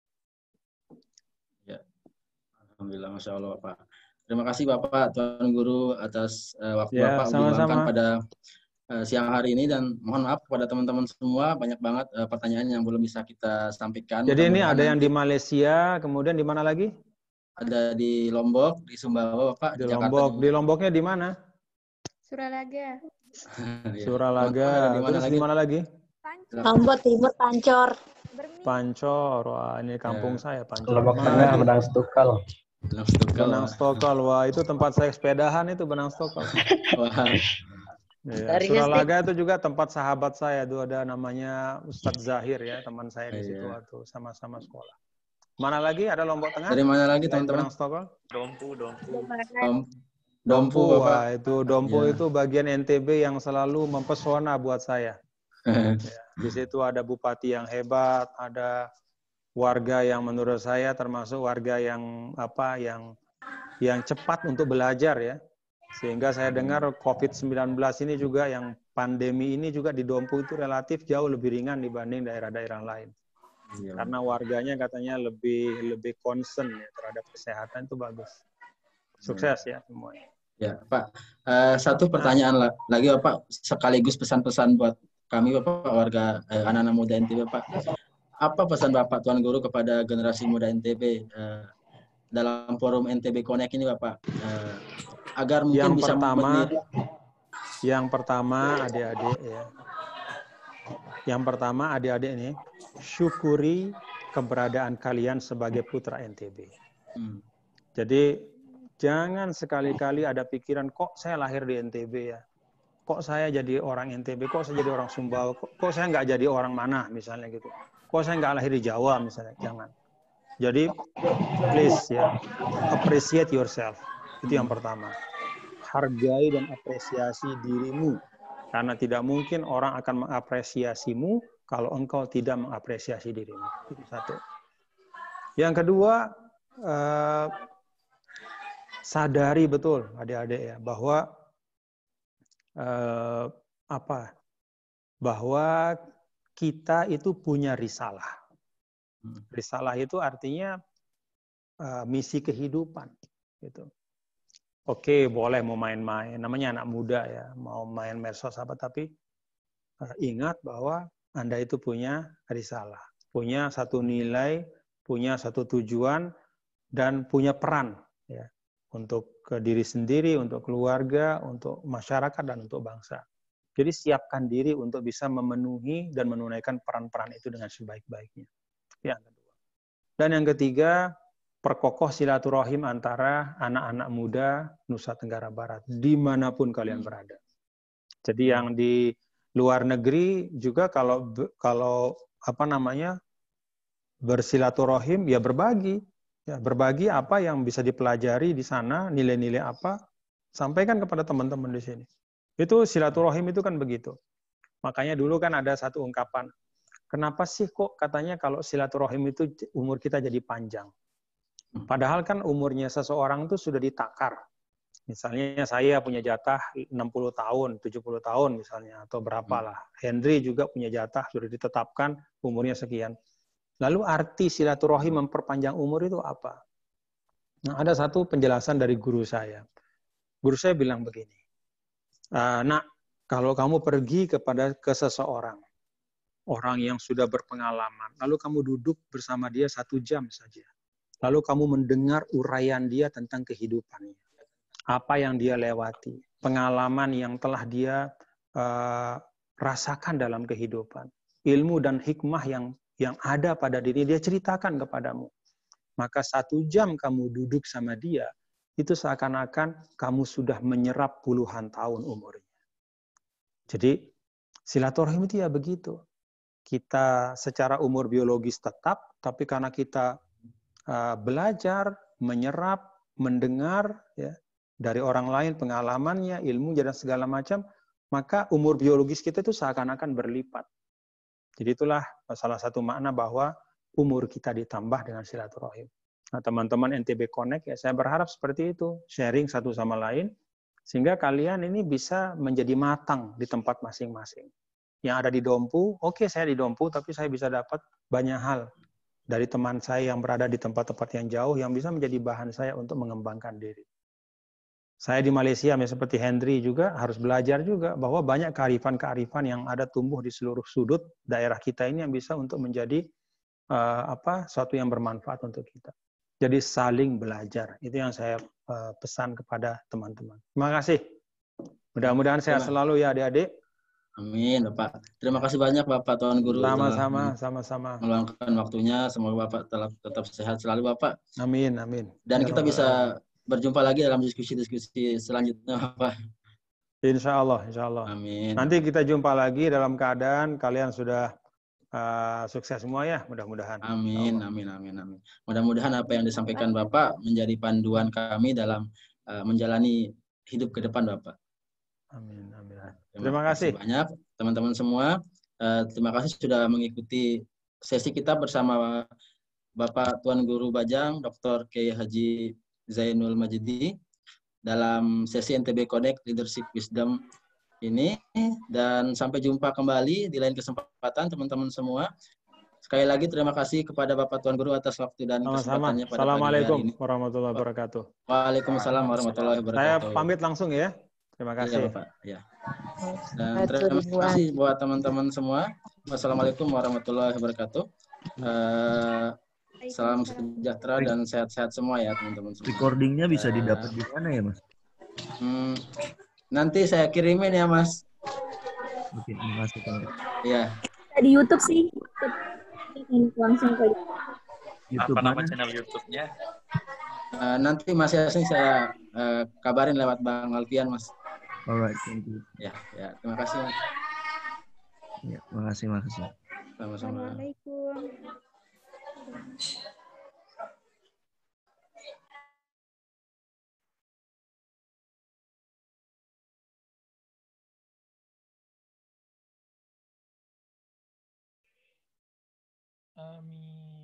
Ya, alhamdulillah, masya Allah Pak. Terima kasih Bapak Tuan Guru atas uh, waktu Ya, Bapak diluangkan pada uh, siang hari ini, dan mohon maaf kepada teman-teman semua, banyak banget uh, pertanyaan yang belum bisa kita sampaikan. Jadi ini ada yang di Malaysia, kemudian di mana lagi? Ada di Lombok, di Sumbawa Bapak, di, di Jakarta. Lombok. Juga. Di Lomboknya di mana? Suralaga. Suralaga. Terus di mana lagi? Lombok Timur, Pancor. Pancor, wah ini kampung ya. Saya Pancor. Lombok Tengah, Benang Stukal. Benang Stukal. Benang Stukal, wah itu tempat saya sepedahan itu Benang Stukal. Wah. Ya, Suralaga itu juga tempat sahabat saya, itu ada namanya Ustadz Zahir ya, teman saya di situ waktu sama-sama sekolah. Mana lagi ada Lombok Tengah? Dari mana lagi teman-teman? Benang Stukal? Dompu, Dompu. Dompu, wah itu Dompu ya. Itu bagian N T B yang selalu mempesona buat saya. Ya, di situ ada bupati yang hebat, ada warga yang menurut saya termasuk warga yang apa yang yang cepat untuk belajar ya. Sehingga saya dengar covid sembilan belas ini juga, yang pandemi ini juga di Dompu itu relatif jauh lebih ringan dibanding daerah-daerah lain. Ya. Karena warganya katanya lebih lebih concern ya terhadap kesehatan, itu bagus. Sukses ya semuanya. Ya, Pak. Uh, satu pertanyaan nah. lagi Bapak, sekaligus pesan-pesan buat kami Bapak, warga eh, anak-anak muda N T B Pak. Apa pesan Bapak Tuan Guru kepada generasi muda N T B eh, dalam forum N T B Connect ini Bapak, eh, agar mungkin yang bisa pertama, membenir... Yang pertama adik-adik ya. Yang pertama adik-adik ini, syukuri keberadaan kalian sebagai putra N T B. Hmm. Jadi jangan sekali-kali ada pikiran, kok saya lahir di N T B ya. Kok saya jadi orang N T B, kok saya jadi orang Sumbawa, kok, kok saya nggak jadi orang mana, misalnya gitu. Kok saya nggak lahir di Jawa, misalnya. Jangan. Jadi, please ya, appreciate yourself. Itu yang pertama. Hargai dan apresiasi dirimu. Karena tidak mungkin orang akan mengapresiasimu kalau engkau tidak mengapresiasi dirimu. Itu satu. Yang kedua, eh, sadari betul, adik-adik ya, bahwa Uh, apa bahwa kita itu punya risalah. Risalah itu artinya uh, misi kehidupan gitu. Oke, boleh mau main-main, namanya anak muda ya, mau main medsos apa, tapi uh, ingat bahwa Anda itu punya risalah, punya satu nilai, punya satu tujuan, dan punya peran ya, untuk ke diri sendiri, untuk keluarga, untuk masyarakat, dan untuk bangsa. Jadi siapkan diri untuk bisa memenuhi dan menunaikan peran-peran itu dengan sebaik-baiknya. Yang kedua. Dan yang ketiga, perkokoh silaturahim antara anak-anak muda Nusa Tenggara Barat, dimanapun kalian berada. Jadi yang di luar negeri juga kalau kalau apa namanya bersilaturahim ya berbagi. Ya, berbagi apa yang bisa dipelajari di sana, nilai-nilai apa, sampaikan kepada teman-teman di sini. Itu silaturahim itu kan begitu. Makanya dulu kan ada satu ungkapan, kenapa sih kok katanya kalau silaturahim itu umur kita jadi panjang? Padahal kan umurnya seseorang itu sudah ditakar. Misalnya saya punya jatah enam puluh tahun, tujuh puluh tahun misalnya, atau berapalah. Henry juga punya jatah, sudah ditetapkan umurnya sekian. Lalu arti silaturahim memperpanjang umur itu apa? Nah, ada satu penjelasan dari guru saya. Guru saya bilang begini, nak, kalau kamu pergi kepada ke seseorang, orang yang sudah berpengalaman, lalu kamu duduk bersama dia satu jam saja, lalu kamu mendengar uraian dia tentang kehidupannya, apa yang dia lewati, pengalaman yang telah dia uh, rasakan dalam kehidupan, ilmu dan hikmah yang yang ada pada diri dia ceritakan kepadamu. Maka satu jam kamu duduk sama dia, itu seakan-akan kamu sudah menyerap puluhan tahun umurnya. Jadi silaturahim itu ya begitu. Kita secara umur biologis tetap, tapi karena kita uh, belajar, menyerap, mendengar ya dari orang lain pengalamannya, ilmu dan segala macam, maka umur biologis kita itu seakan-akan berlipat. Jadi itulah salah satu makna bahwa umur kita ditambah dengan silaturahim. Nah, teman-teman N T B Connect ya, saya berharap seperti itu, sharing satu sama lain, sehingga kalian ini bisa menjadi matang di tempat masing-masing. Yang ada di Dompu, oke okay, saya di Dompu, tapi saya bisa dapat banyak hal dari teman saya yang berada di tempat-tempat yang jauh, yang bisa menjadi bahan saya untuk mengembangkan diri. Saya di Malaysia, seperti Henry juga, harus belajar juga bahwa banyak kearifan-kearifan yang ada tumbuh di seluruh sudut daerah kita ini yang bisa untuk menjadi uh, apa suatu yang bermanfaat untuk kita. Jadi saling belajar, itu yang saya uh, pesan kepada teman-teman. Terima kasih. Mudah-mudahan sehat selalu ya adik-adik. Amin, Bapak. Terima kasih banyak Bapak Tuan Guru. Sama-sama, sama-sama. Meluangkan waktunya, semoga Bapak tetap, tetap sehat selalu Bapak. Amin, amin. Dan kita bisa berjumpa lagi dalam diskusi-diskusi selanjutnya Bapak. Insya Allah, insya Allah. Amin. Nanti kita jumpa lagi dalam keadaan kalian sudah Uh, sukses semua ya, mudah-mudahan. Amin, amin, amin, amin. Mudah-mudahan apa yang disampaikan Bapak menjadi panduan kami dalam uh, menjalani hidup ke depan Bapak. Amin, amin. Terima, terima kasih banyak teman-teman semua. Uh, terima kasih sudah mengikuti sesi kita bersama Bapak Tuan Guru Bajang, Doktor Kiai Haji Zainul Majidi dalam sesi N T B Connect Leadership Wisdom ini, dan sampai jumpa kembali di lain kesempatan teman-teman semua. Sekali lagi terima kasih kepada Bapak Tuan Guru atas waktu dan kesempatannya pada Assalamualaikum pagi hari ini. warahmatullahi wabarakatuh. Waalaikumsalam warahmatullahi wabarakatuh. Saya pamit langsung ya. Terima kasih. Iya, Bapak. Ya. Dan terima kasih buat teman-teman semua. Wassalamualaikum warahmatullahi wabarakatuh. Uh, salam sejahtera dan sehat-sehat semua ya teman-teman semua. Recordingnya bisa didapat di mana ya Mas? Hmm, nanti saya kirimin ya Mas. Oke, terima kasih Pak. Iya. Di YouTube sih. Langsung ke YouTube. Apa nama mana? channel YouTube-nya? Uh, nanti Mas Yasin saya uh, kabarin lewat Bang Alfian Mas. Alright, thank you. Ya, ya, terima kasih Mas. Ya, makasih, makasih. Sama-sama. Assalamualaikum. Amin.